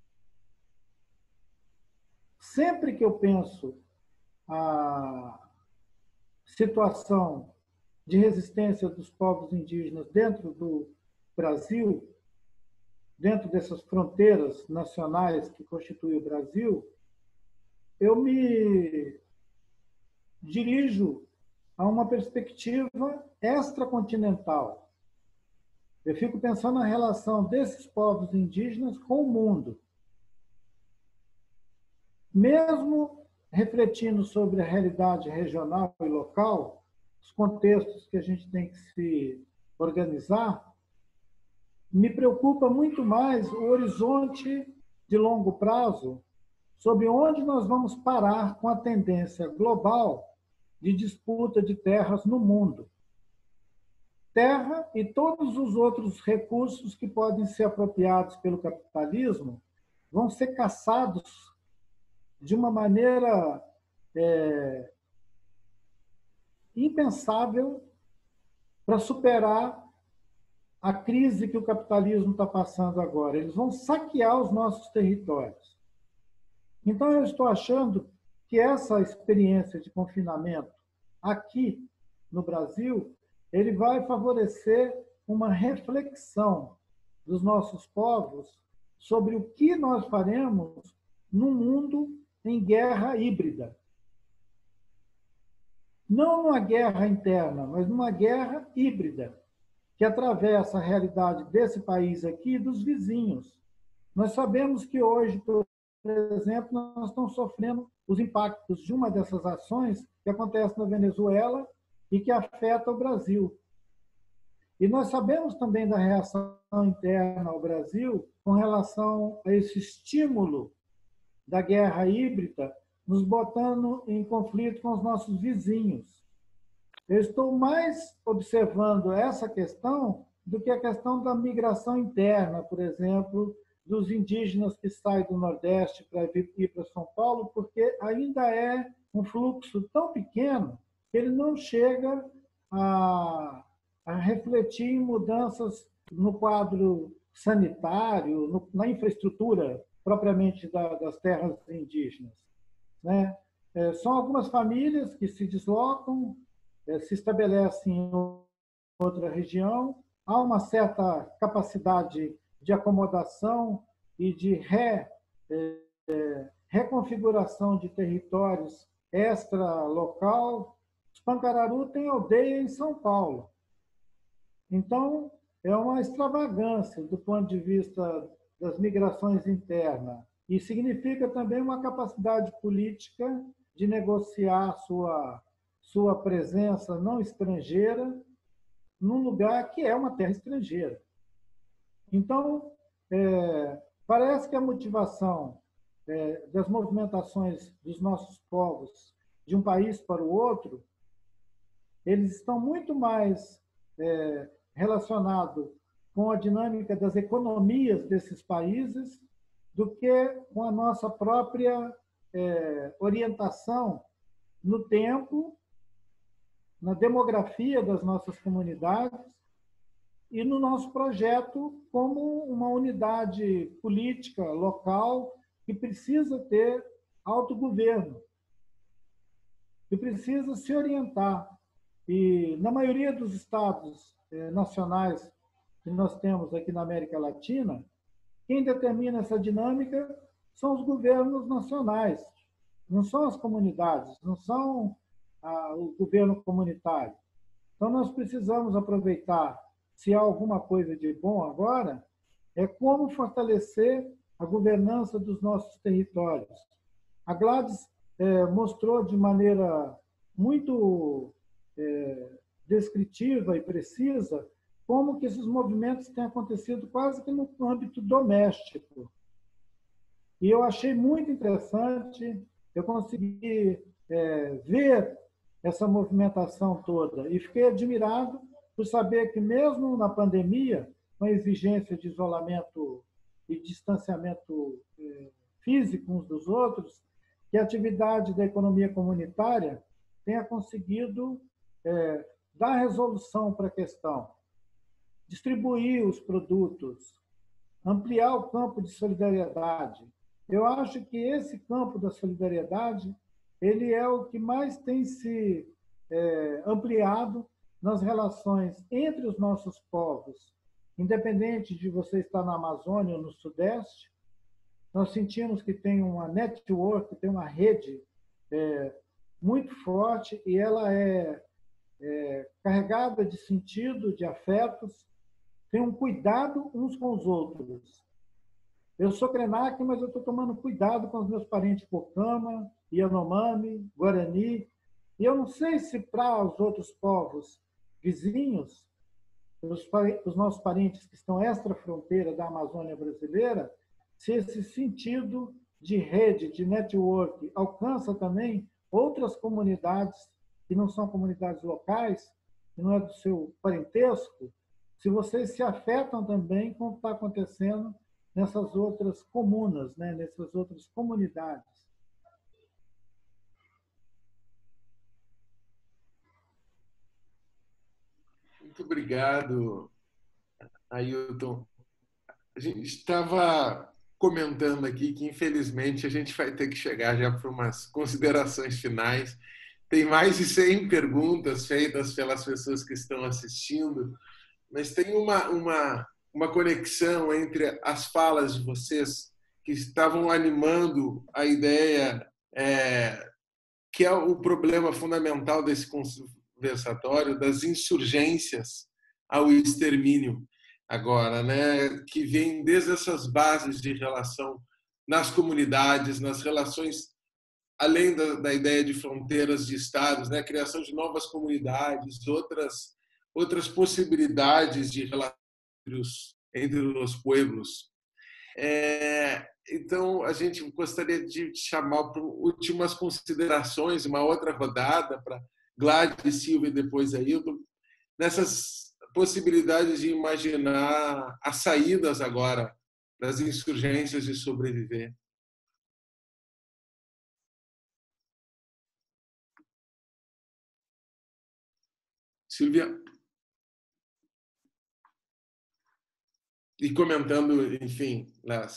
S5: Sempre que eu penso a situação de resistência dos povos indígenas dentro do Brasil, dentro dessas fronteiras nacionais que constituem o Brasil, eu me dirijo a uma perspectiva extracontinental. Eu fico pensando na relação desses povos indígenas com o mundo. Mesmo refletindo sobre a realidade regional e local, os contextos que a gente tem que se organizar, me preocupa muito mais o horizonte de longo prazo sobre onde nós vamos parar com a tendência global de disputa de terras no mundo. Terra e todos os outros recursos que podem ser apropriados pelo capitalismo vão ser caçados de uma maneira impensável para superar a crise que o capitalismo está passando agora. Eles vão saquear os nossos territórios. Então, eu estou achando que essa experiência de confinamento aqui no Brasil, ele vai favorecer uma reflexão dos nossos povos sobre o que nós faremos num mundo em guerra híbrida. Não numa guerra interna, mas numa guerra híbrida, que atravessa a realidade desse país aqui e dos vizinhos. Nós sabemos que hoje, por exemplo, nós estamos sofrendo os impactos de uma dessas ações que acontece na Venezuela e que afeta o Brasil. E nós sabemos também da reação interna ao Brasil com relação a esse estímulo da guerra híbrida, nos botando em conflito com os nossos vizinhos. Eu estou mais observando essa questão do que a questão da migração interna, por exemplo, dos indígenas que saem do Nordeste para ir para São Paulo, porque ainda é um fluxo tão pequeno que ele não chega a refletir em mudanças no quadro sanitário, na infraestrutura propriamente das terras indígenas, né? São algumas famílias que se deslocam, se estabelecem em outra região, há uma certa capacidade de acomodação e de reconfiguração de territórios extra-local. Os Pancararu têm aldeia em São Paulo. Então, é uma extravagância do ponto de vista das migrações internas. E significa também uma capacidade política de negociar sua presença não estrangeira num lugar que é uma terra estrangeira. Então, parece que a motivação das movimentações dos nossos povos de um país para o outro, eles estão muito mais relacionados com a dinâmica das economias desses países do que com a nossa própria orientação no tempo, na demografia das nossas comunidades e no nosso projeto como uma unidade política local que precisa ter autogoverno, que precisa se orientar. E na maioria dos estados nacionais que nós temos aqui na América Latina, quem determina essa dinâmica são os governos nacionais, não são as comunidades, não são o governo comunitário. Então, nós precisamos aproveitar, se há alguma coisa de bom agora, é como fortalecer a governança dos nossos territórios. A Gladys mostrou de maneira muito descritiva e precisa como que esses movimentos têm acontecido quase que no âmbito doméstico. E eu achei muito interessante, eu consegui ver essa movimentação toda e fiquei admirado por saber que mesmo na pandemia, com a exigência de isolamento e distanciamento físico uns dos outros, que a atividade da economia comunitária tenha conseguido dar resolução para a questão, distribuir os produtos, ampliar o campo de solidariedade. Eu acho que esse campo da solidariedade ele é o que mais tem se ampliado nas relações entre os nossos povos. Independente de você estar na Amazônia ou no Sudeste, nós sentimos que tem uma network, tem uma rede muito forte e ela é carregada de sentido, de afetos, tem um cuidado uns com os outros. Eu sou Krenak, mas eu estou tomando cuidado com os meus parentes Pocama, Yanomami, Guarani, e eu não sei se para os outros povos vizinhos, os nossos parentes que estão extra-fronteira da Amazônia brasileira, se esse sentido de rede, de network, alcança também outras comunidades que não são comunidades locais, que não é do seu parentesco, se vocês se afetam também com o que está acontecendo nessas outras comunas, né? Nessas outras comunidades.
S4: Muito obrigado, Ailton. A gente estava comentando aqui que, infelizmente, a gente vai ter que chegar já para umas considerações finais. Tem mais de 100 perguntas feitas pelas pessoas que estão assistindo, mas tem uma conexão entre as falas de vocês que estavam animando a ideia que é o problema fundamental desse conversatório, das insurgências ao extermínio agora, né? Que vem desde essas bases de relação nas comunidades, nas relações além da ideia de fronteiras de estados, né? Criação de novas comunidades, outras possibilidades de relação entre os pueblos. Então, a gente gostaria de chamar para últimas considerações, uma outra rodada, para Gladys, Silvia e depois Ailton, nessas possibilidades de imaginar as saídas agora das insurgências de sobreviver. Silvia? Y comentando, enfim,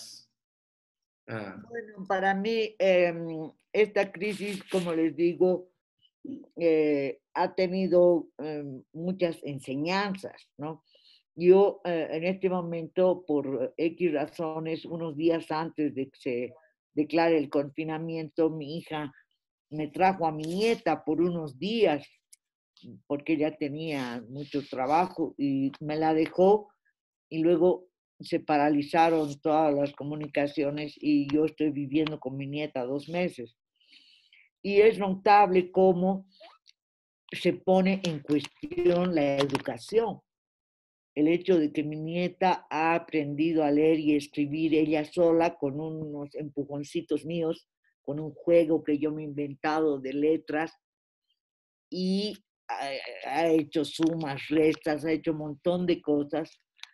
S1: Bueno, para mí esta crisis, como les digo, ha tenido muchas enseñanzas, ¿no? Yo en este momento, por X razones, unos días antes de que se declare el confinamiento, mi hija me trajo a mi nieta por unos días, porque ella tenía mucho trabajo y me la dejó y luego se paralizaron todas las comunicaciones y yo estoy viviendo con mi nieta 2 meses. Y es notable cómo se pone en cuestión la educación. El hecho de que mi nieta ha aprendido a leer y escribir ella sola con unos empujoncitos míos, con un juego que yo me he inventado de letras y ha hecho sumas, restas, ha hecho un montón de cosas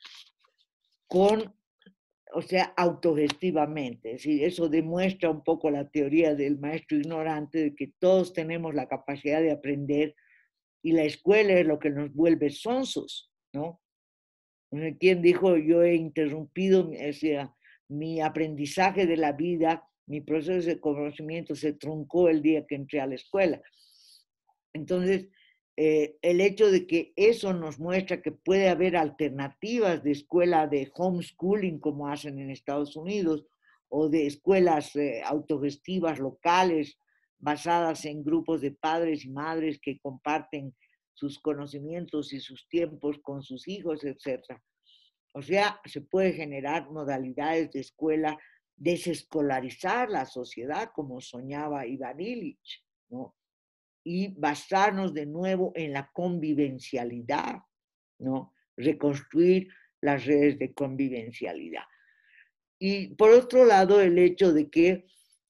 S1: o sea, autogestivamente. Es decir, eso demuestra un poco la teoría del maestro ignorante de que todos tenemos la capacidad de aprender y la escuela es lo que nos vuelve sonsos, ¿no? ¿Quién dijo yo he interrumpido, o sea, mi aprendizaje de la vida, mi proceso de conocimiento se truncó el día que entré a la escuela? Entonces, el hecho de que eso nos muestra que puede haber alternativas de escuela de homeschooling como hacen en Estados Unidos o de escuelas autogestivas locales basadas en grupos de padres y madres que comparten sus conocimientos y sus tiempos con sus hijos, etc. O sea, se puede generar modalidades de escuela, desescolarizar la sociedad como soñaba Ivan Illich, ¿no? Y basarnos de nuevo en la convivencialidad, ¿no? Reconstruir las redes de convivencialidad. Y por otro lado, el hecho de que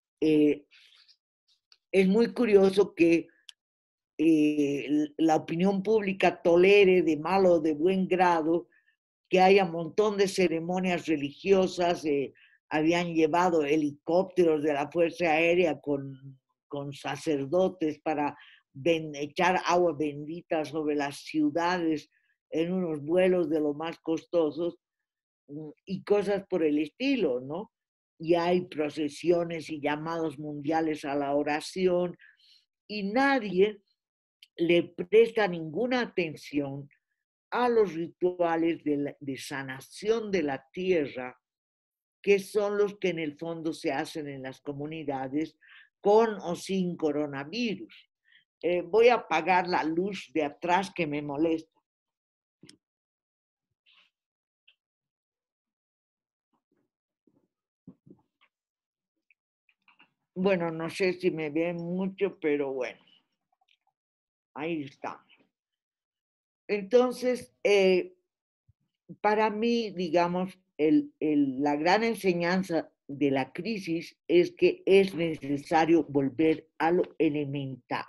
S1: es muy curioso que la opinión pública tolere de mal o de buen grado que haya un montón de ceremonias religiosas, habían llevado helicópteros de la Fuerza Aérea con sacerdotes para echar agua bendita sobre las ciudades en unos vuelos de lo más costosos y cosas por el estilo, ¿no? Y hay procesiones y llamados mundiales a la oración y nadie le presta ninguna atención a los rituales de sanación de la tierra, que son los que en el fondo se hacen en las comunidades con o sin coronavirus. Voy a apagar la luz de atrás que me molesta. Bueno, no sé si me ven mucho, pero bueno, ahí está. Entonces, para mí, digamos, la gran enseñanza de la crisis es que es necesario volver a lo elemental.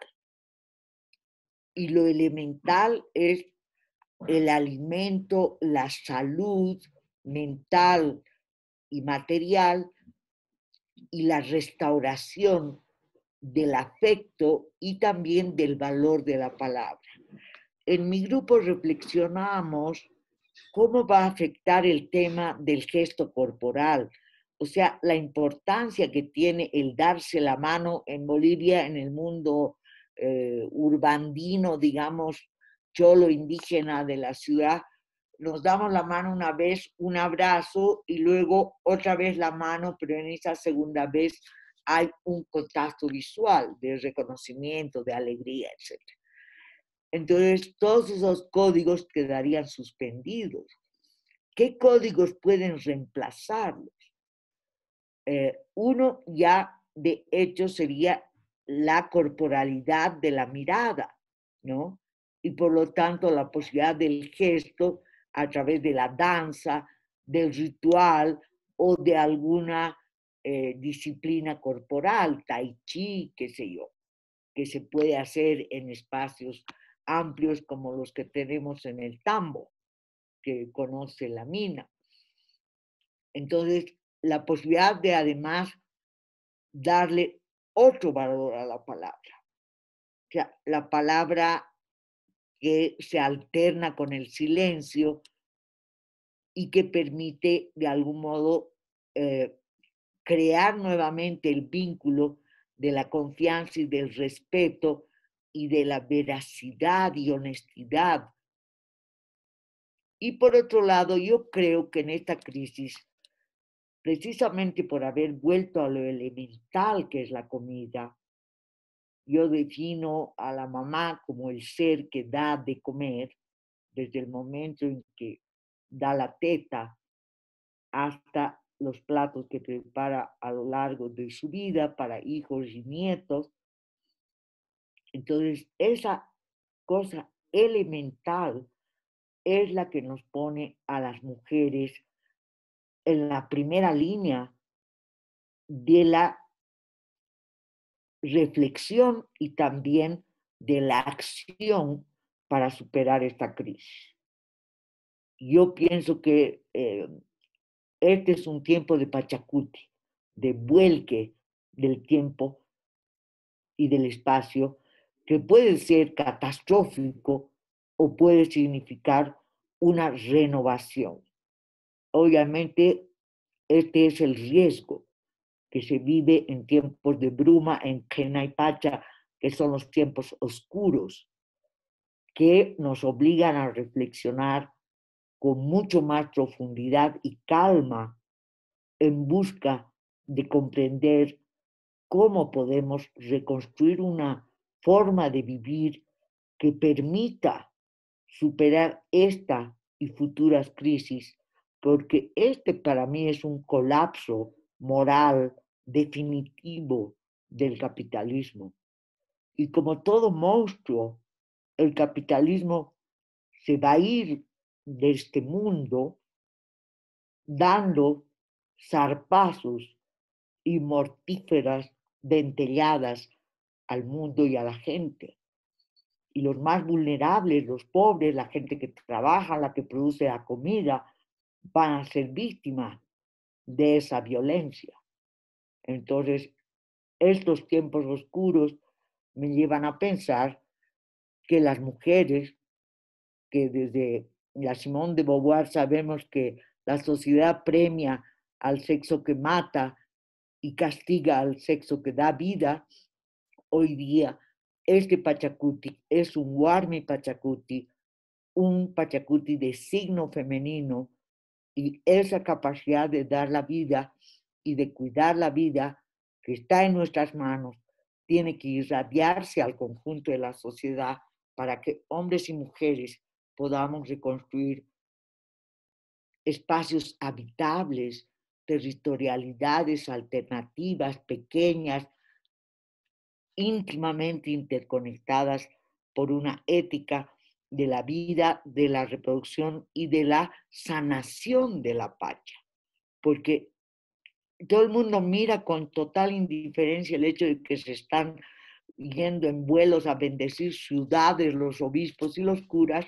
S1: Y lo elemental es el alimento, la salud mental y material y la restauración del afecto y también del valor de la palabra. En mi grupo reflexionamos cómo va a afectar el tema del gesto corporal, o sea, la importancia que tiene el darse la mano en Bolivia, en el mundo urbandino, digamos, cholo indígena de la ciudad. Nos damos la mano una vez, un abrazo y luego otra vez la mano, pero en esa segunda vez hay un contacto visual de reconocimiento, de alegría, etc. Entonces, todos esos códigos quedarían suspendidos. ¿Qué códigos pueden reemplazarlos? Uno ya de hecho sería la corporalidad de la mirada, ¿no? Y por lo tanto la posibilidad del gesto a través de la danza, del ritual o de alguna disciplina corporal, tai chi, qué sé yo. que se puede hacer en espacios amplios como los que tenemos en el Tambo, que conoce la mina. Entonces, la posibilidad de además darle otro valor a la palabra. O sea, la palabra que se alterna con el silencio y que permite de algún modo crear nuevamente el vínculo de la confianza y del respeto y de la veracidad y honestidad. Y por otro lado, yo creo que en esta crisis, precisamente por haber vuelto a lo elemental que es la comida, yo defino a la mamá como el ser que da de comer desde el momento en que da la teta hasta los platos que prepara a lo largo de su vida para hijos y nietos. Entonces, esa cosa elemental es la que nos pone a las mujeres en la primera línea de la reflexión y también de la acción para superar esta crisis. Yo pienso que este es un tiempo de Pachacuti, de vuelque del tiempo y del espacio, que puede ser catastrófico o puede significar una renovación. Obviamente, este es el riesgo que se vive en tiempos de bruma, en Quena y Pacha, que son los tiempos oscuros, que nos obligan a reflexionar con mucho más profundidad y calma en busca de comprender cómo podemos reconstruir una forma de vivir que permita superar esta y futuras crisis, porque este para mí es un colapso moral definitivo del capitalismo. Y como todo monstruo, el capitalismo se va a ir de este mundo dando zarpazos y mortíferas dentelladas al mundo y a la gente. Y los más vulnerables, los pobres, la gente que trabaja, la que produce la comida, van a ser víctimas de esa violencia. Entonces, estos tiempos oscuros me llevan a pensar que las mujeres, que desde la Simone de Beauvoir sabemos que la sociedad premia al sexo que mata y castiga al sexo que da vida, hoy día este Pachacuti es un Warmi Pachacuti, un Pachacuti de signo femenino, y esa capacidad de dar la vida y de cuidar la vida que está en nuestras manos tiene que irradiarse al conjunto de la sociedad para que hombres y mujeres podamos reconstruir espacios habitables, territorialidades alternativas, pequeñas, íntimamente interconectadas por una ética de la vida, de la reproducción y de la sanación de la pacha. Porque todo el mundo mira con total indiferencia el hecho de que se están yendo en vuelos a bendecir ciudades los obispos y los curas,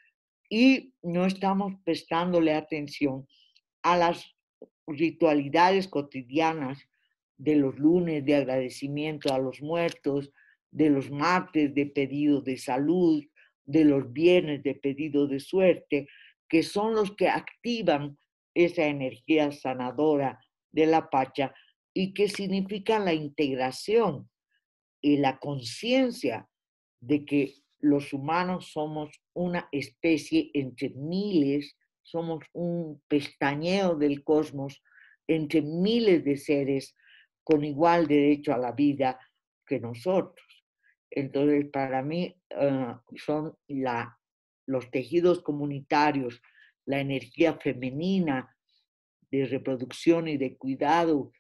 S1: y no estamos prestándole atención a las ritualidades cotidianas de los lunes de agradecimiento a los muertos, de los martes de pedido de salud, de los viernes de pedido de suerte, que son los que activan esa energía sanadora de la pacha y que significan la integración y la conciencia de que los humanos somos una especie entre miles, somos un pestañeo del cosmos entre miles de seres con igual derecho a la vida que nosotros. Entonces, para mí son los tejidos comunitarios, la energía femenina de reproducción y de cuidado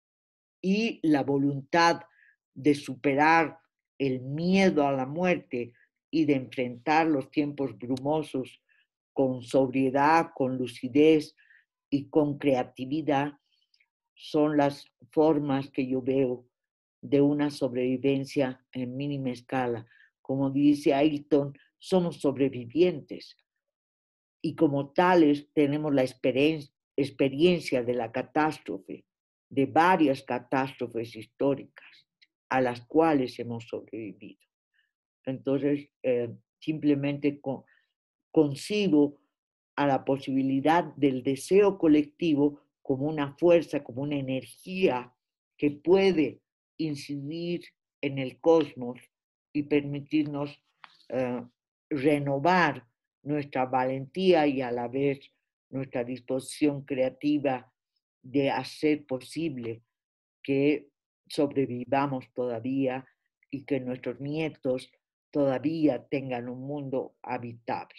S1: y la voluntad de superar el miedo a la muerte y de enfrentar los tiempos brumosos con sobriedad, con lucidez y con creatividad, son las formas que yo veo de una sobrevivencia en mínima escala. Como dice Ailton, somos sobrevivientes y como tales tenemos la experiencia de la catástrofe, de varias catástrofes históricas a las cuales hemos sobrevivido. Entonces, simplemente concibo a la posibilidad del deseo colectivo como una fuerza, como una energía que puede incidir en el cosmos y permitirnos renovar nuestra valentía y a la vez nuestra disposición creativa de hacer posible que sobrevivamos todavía y que nuestros nietos todavía tengan un mundo habitable.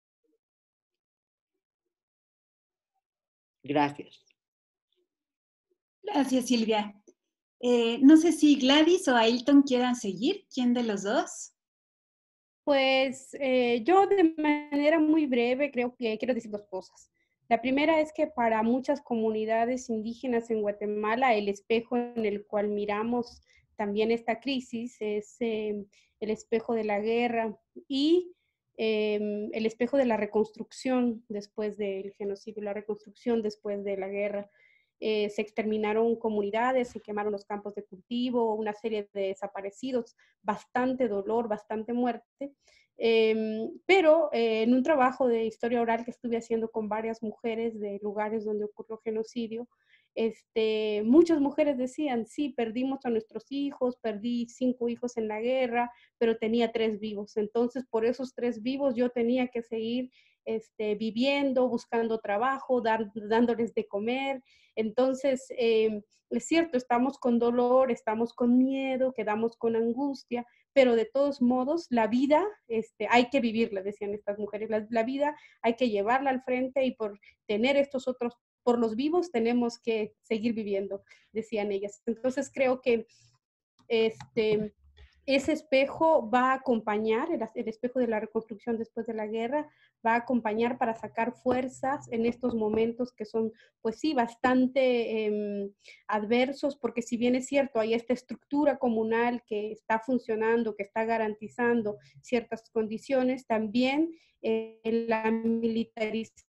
S1: Gracias.
S2: Gracias, Silvia. No sé si Gladys o Ailton quieran seguir. ¿Quién de los dos?
S3: Pues yo de manera muy breve creo que quiero decir dos cosas. La primera es que para muchas comunidades indígenas en Guatemala el espejo en el cual miramos también esta crisis es el espejo de la guerra y el espejo de la reconstrucción después del genocidio, la reconstrucción después de la guerra. Se exterminaron comunidades, se quemaron los campos de cultivo, una serie de desaparecidos, bastante dolor, bastante muerte. Pero en un trabajo de historia oral que estuve haciendo con varias mujeres de lugares donde ocurrió genocidio, muchas mujeres decían, sí, perdimos a nuestros hijos, perdí 5 hijos en la guerra, pero tenía 3 vivos. Entonces, por esos 3 vivos yo tenía que seguir viviendo, buscando trabajo, dándoles de comer. Entonces, es cierto, estamos con dolor, estamos con miedo, quedamos con angustia, pero de todos modos, la vida hay que vivirla, decían estas mujeres, la vida hay que llevarla al frente y por tener estos otros, por los vivos tenemos que seguir viviendo, decían ellas. Entonces creo que ese espejo va a acompañar, el espejo de la reconstrucción después de la guerra, va a acompañar para sacar fuerzas en estos momentos que son, pues sí, bastante adversos, porque si bien es cierto, hay esta estructura comunal que está funcionando, que está garantizando ciertas condiciones, también la militarización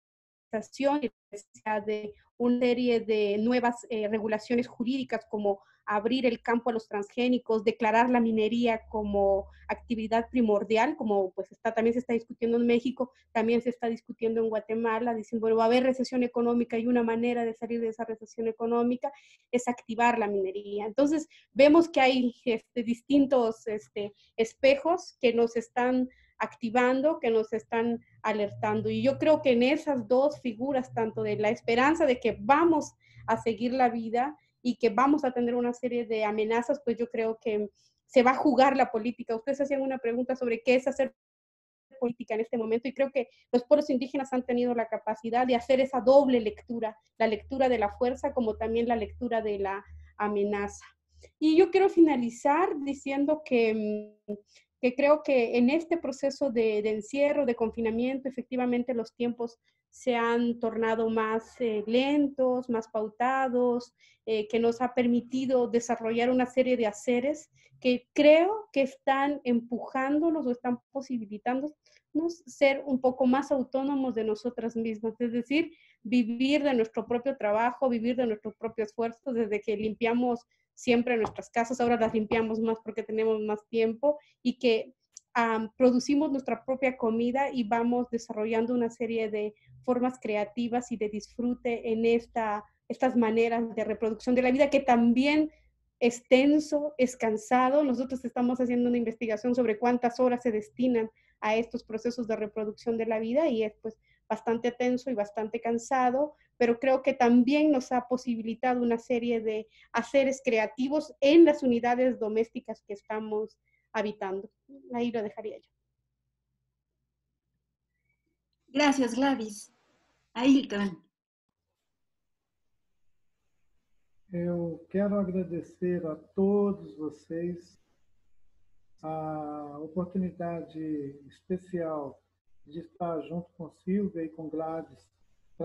S3: de una serie de nuevas regulaciones jurídicas como abrir el campo a los transgénicos, declarar la minería como actividad primordial, como pues también se está discutiendo en México, también se está discutiendo en Guatemala, diciendo, bueno, va a haber recesión económica y una manera de salir de esa recesión económica es activar la minería. Entonces, vemos que hay distintos espejos que nos están activando, que nos están alertando. Y yo creo que en esas dos figuras, tanto de la esperanza de que vamos a seguir la vida y que vamos a tener una serie de amenazas, pues yo creo que se va a jugar la política. Ustedes hacían una pregunta sobre qué es hacer política en este momento y creo que los pueblos indígenas han tenido la capacidad de hacer esa doble lectura, la lectura de la fuerza como también la lectura de la amenaza. Y yo quiero finalizar diciendo que creo que en este proceso de encierro, de confinamiento, efectivamente los tiempos se han tornado más lentos, más pautados, que nos ha permitido desarrollar una serie de haceres que creo que están empujándonos o están posibilitándonos ser un poco más autónomos de nosotras mismas, es decir, vivir de nuestro propio trabajo, vivir de nuestro propio esfuerzo, desde que limpiamos siempre nuestras casas, ahora las limpiamos más porque tenemos más tiempo y que producimos nuestra propia comida y vamos desarrollando una serie de formas creativas y de disfrute en estas maneras de reproducción de la vida que también es tenso, es cansado. Nosotros estamos haciendo una investigación sobre cuántas horas se destinan a estos procesos de reproducción de la vida y es pues bastante tenso y bastante cansado, pero creo que también nos ha posibilitado una serie de haceres creativos en las unidades domésticas que estamos habitando. Ahí lo dejaría yo.
S2: Gracias, Gladys. Ailton.
S5: Eu quero agradecer a todos vocês a oportunidade especial de estar junto com Silvia e com Gladys,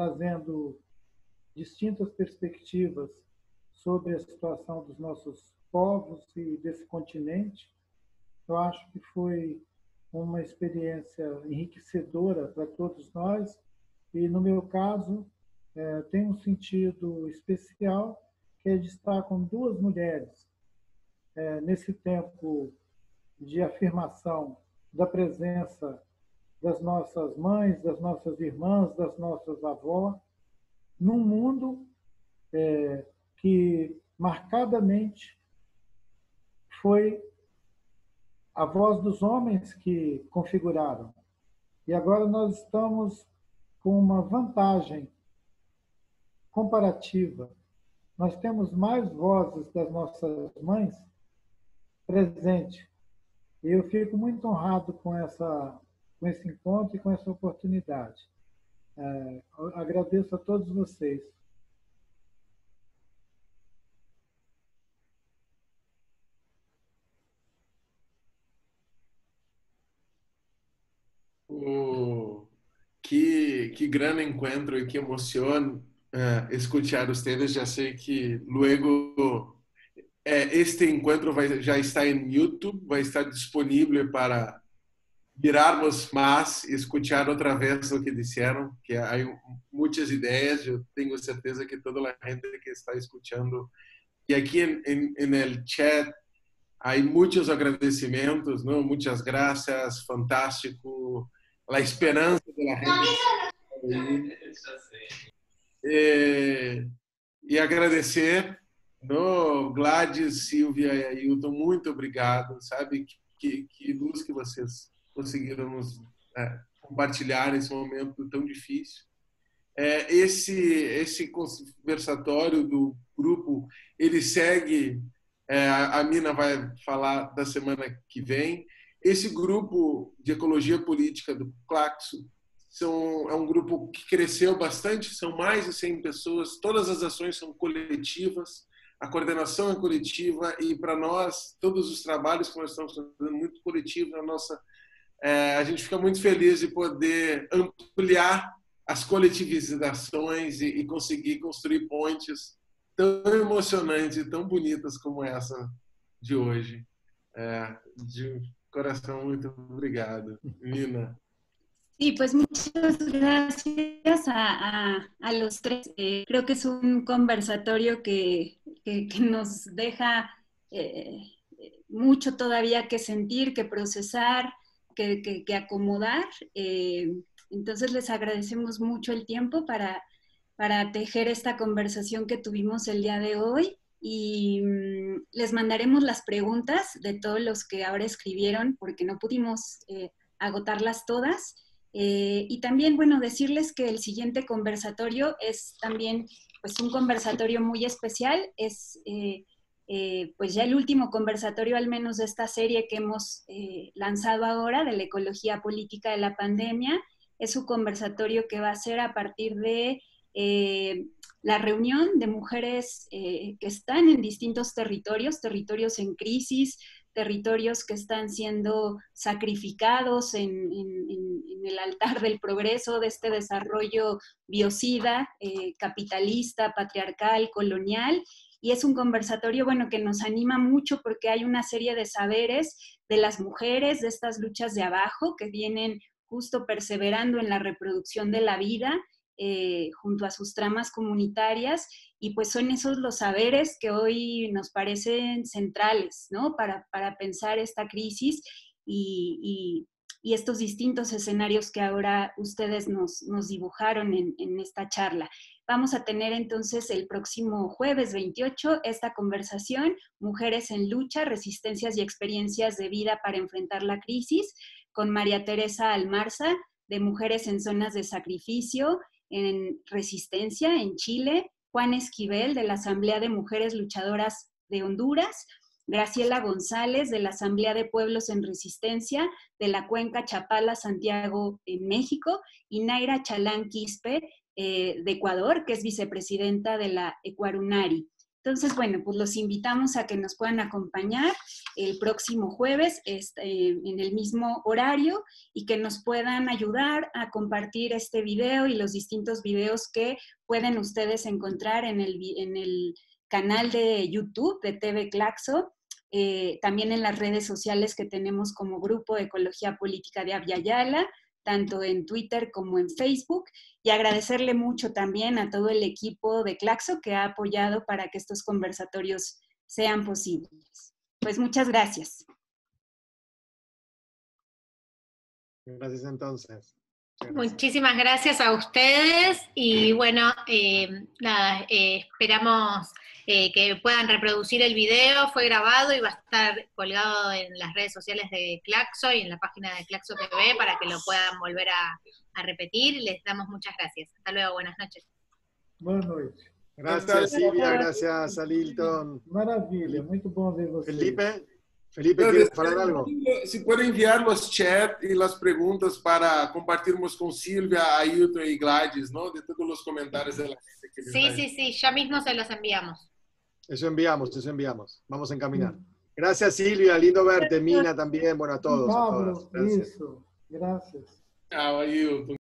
S5: trazendo distintas perspectivas sobre a situação dos nossos povos e desse continente. Eu acho que foi uma experiência enriquecedora para todos nós e, no meu caso, tem um sentido especial, que é de estar com duas mulheres nesse tempo de afirmação da presença das nossas mães, das nossas irmãs, das nossas avós, num mundo que marcadamente foi a voz dos homens que configuraram. E agora nós estamos com uma vantagem comparativa. Nós temos mais vozes das nossas mães presentes. E eu fico muito honrado com esse encontro e com essa oportunidade. Agradeço a todos vocês.
S4: Que gran encuentro y qué emoción escuchar ustedes. Ya sé que luego este encuentro ya está en YouTube, va a estar disponible para mirarmos más y escuchar otra vez lo que dijeron, que hay muchas ideas. Yo tengo certeza que toda la gente que está escuchando y aquí en el chat hay muchos agradecimientos, ¿no? Muchas gracias, fantástico, la esperanza de la gente. E agradecer, no, Gladys, Silvia e Ailton, muito obrigado, sabe? Que luz que vocês conseguiram nos compartilhar nesse momento tão difícil. Esse conversatório do grupo, ele segue, a Mina vai falar da semana que vem. Esse grupo de ecologia política do Claxo é um grupo que cresceu bastante, são mais de 100 pessoas, todas as ações são coletivas, a coordenação é coletiva e, para nós, todos os trabalhos que nós estamos fazendo muito coletivos, a gente fica muito feliz de poder ampliar as coletivizações e conseguir construir pontes tão emocionantes e tão bonitas como essa de hoje. De corazón, muito obrigado. Nina.
S2: Sí, pues muchas gracias a los tres. Creo que es un conversatorio que nos deja mucho todavía que sentir, que procesar, que acomodar. Entonces les agradecemos mucho el tiempo para tejer esta conversación que tuvimos el día de hoy. Y les mandaremos las preguntas de todos los que ahora escribieron, porque no pudimos agotarlas todas. Y también, bueno, decirles que el siguiente conversatorio es también pues un conversatorio muy especial. Es pues ya el último conversatorio, al menos de esta serie que hemos lanzado ahora, de la ecología política de la pandemia. Es un conversatorio que va a ser a partir de la reunión de mujeres que están en distintos territorios en crisis, territorios que están siendo sacrificados en el altar del progreso, de este desarrollo biocida, capitalista, patriarcal, colonial. Y es un conversatorio, bueno, que nos anima mucho porque hay una serie de saberes de las mujeres, de estas luchas de abajo, que vienen justo perseverando en la reproducción de la vida, junto a sus tramas comunitarias, y pues son esos los saberes que hoy nos parecen centrales, ¿no? Para pensar esta crisis y estos distintos escenarios que ahora ustedes nos dibujaron en esta charla. Vamos a tener entonces el próximo jueves 28 esta conversación, Mujeres en Lucha, Resistencias y Experiencias de Vida para Enfrentar la Crisis, con María Teresa Almarza, de Mujeres en Zonas de Sacrificio, en Resistencia, en Chile, Juan Esquivel, de la Asamblea de Mujeres Luchadoras de Honduras, Graciela González, de la Asamblea de Pueblos en Resistencia, de la Cuenca Chapala, Santiago, en México, y Naira Chalán Quispe, de Ecuador, que es vicepresidenta de la Ecuarunari. Entonces, bueno, pues los invitamos a que nos puedan acompañar el próximo jueves en el mismo horario y que nos puedan ayudar a compartir este video y los distintos videos que pueden ustedes encontrar en el canal de YouTube de TV Claxo, también en las redes sociales que tenemos como Grupo de Ecología Política de Abya Yala, tanto en Twitter como en Facebook, y agradecerle mucho también a todo el equipo de Claxo que ha apoyado para que estos conversatorios sean posibles. Pues muchas gracias.
S6: Gracias entonces.
S7: Muchísimas gracias a ustedes y bueno, nada, esperamos que puedan reproducir el video, fue grabado y va a estar colgado en las redes sociales de Claxo y en la página de Claxo TV para que lo puedan volver a repetir. Les damos muchas gracias. Hasta luego, buenas noches.
S5: Boa noite.
S6: Gracias, Silvia, gracias, Alilton.
S5: Maravilha, muito bom ver você.
S6: Felipe, ¿quieres falar algo?
S4: Si puede enviar los chats y las preguntas para compartirnos con Silvia, Ailton y Gladys, ¿no? De todos los comentarios de la gente. Que
S7: Sí, ya mismo se los enviamos.
S6: Eso enviamos. Vamos a encaminar. Gracias, Silvia, lindo verte. Mina también, bueno, a todos.
S5: Pablo,
S6: a todas. Gracias.
S5: isso, graças.
S4: Chao, Ailton.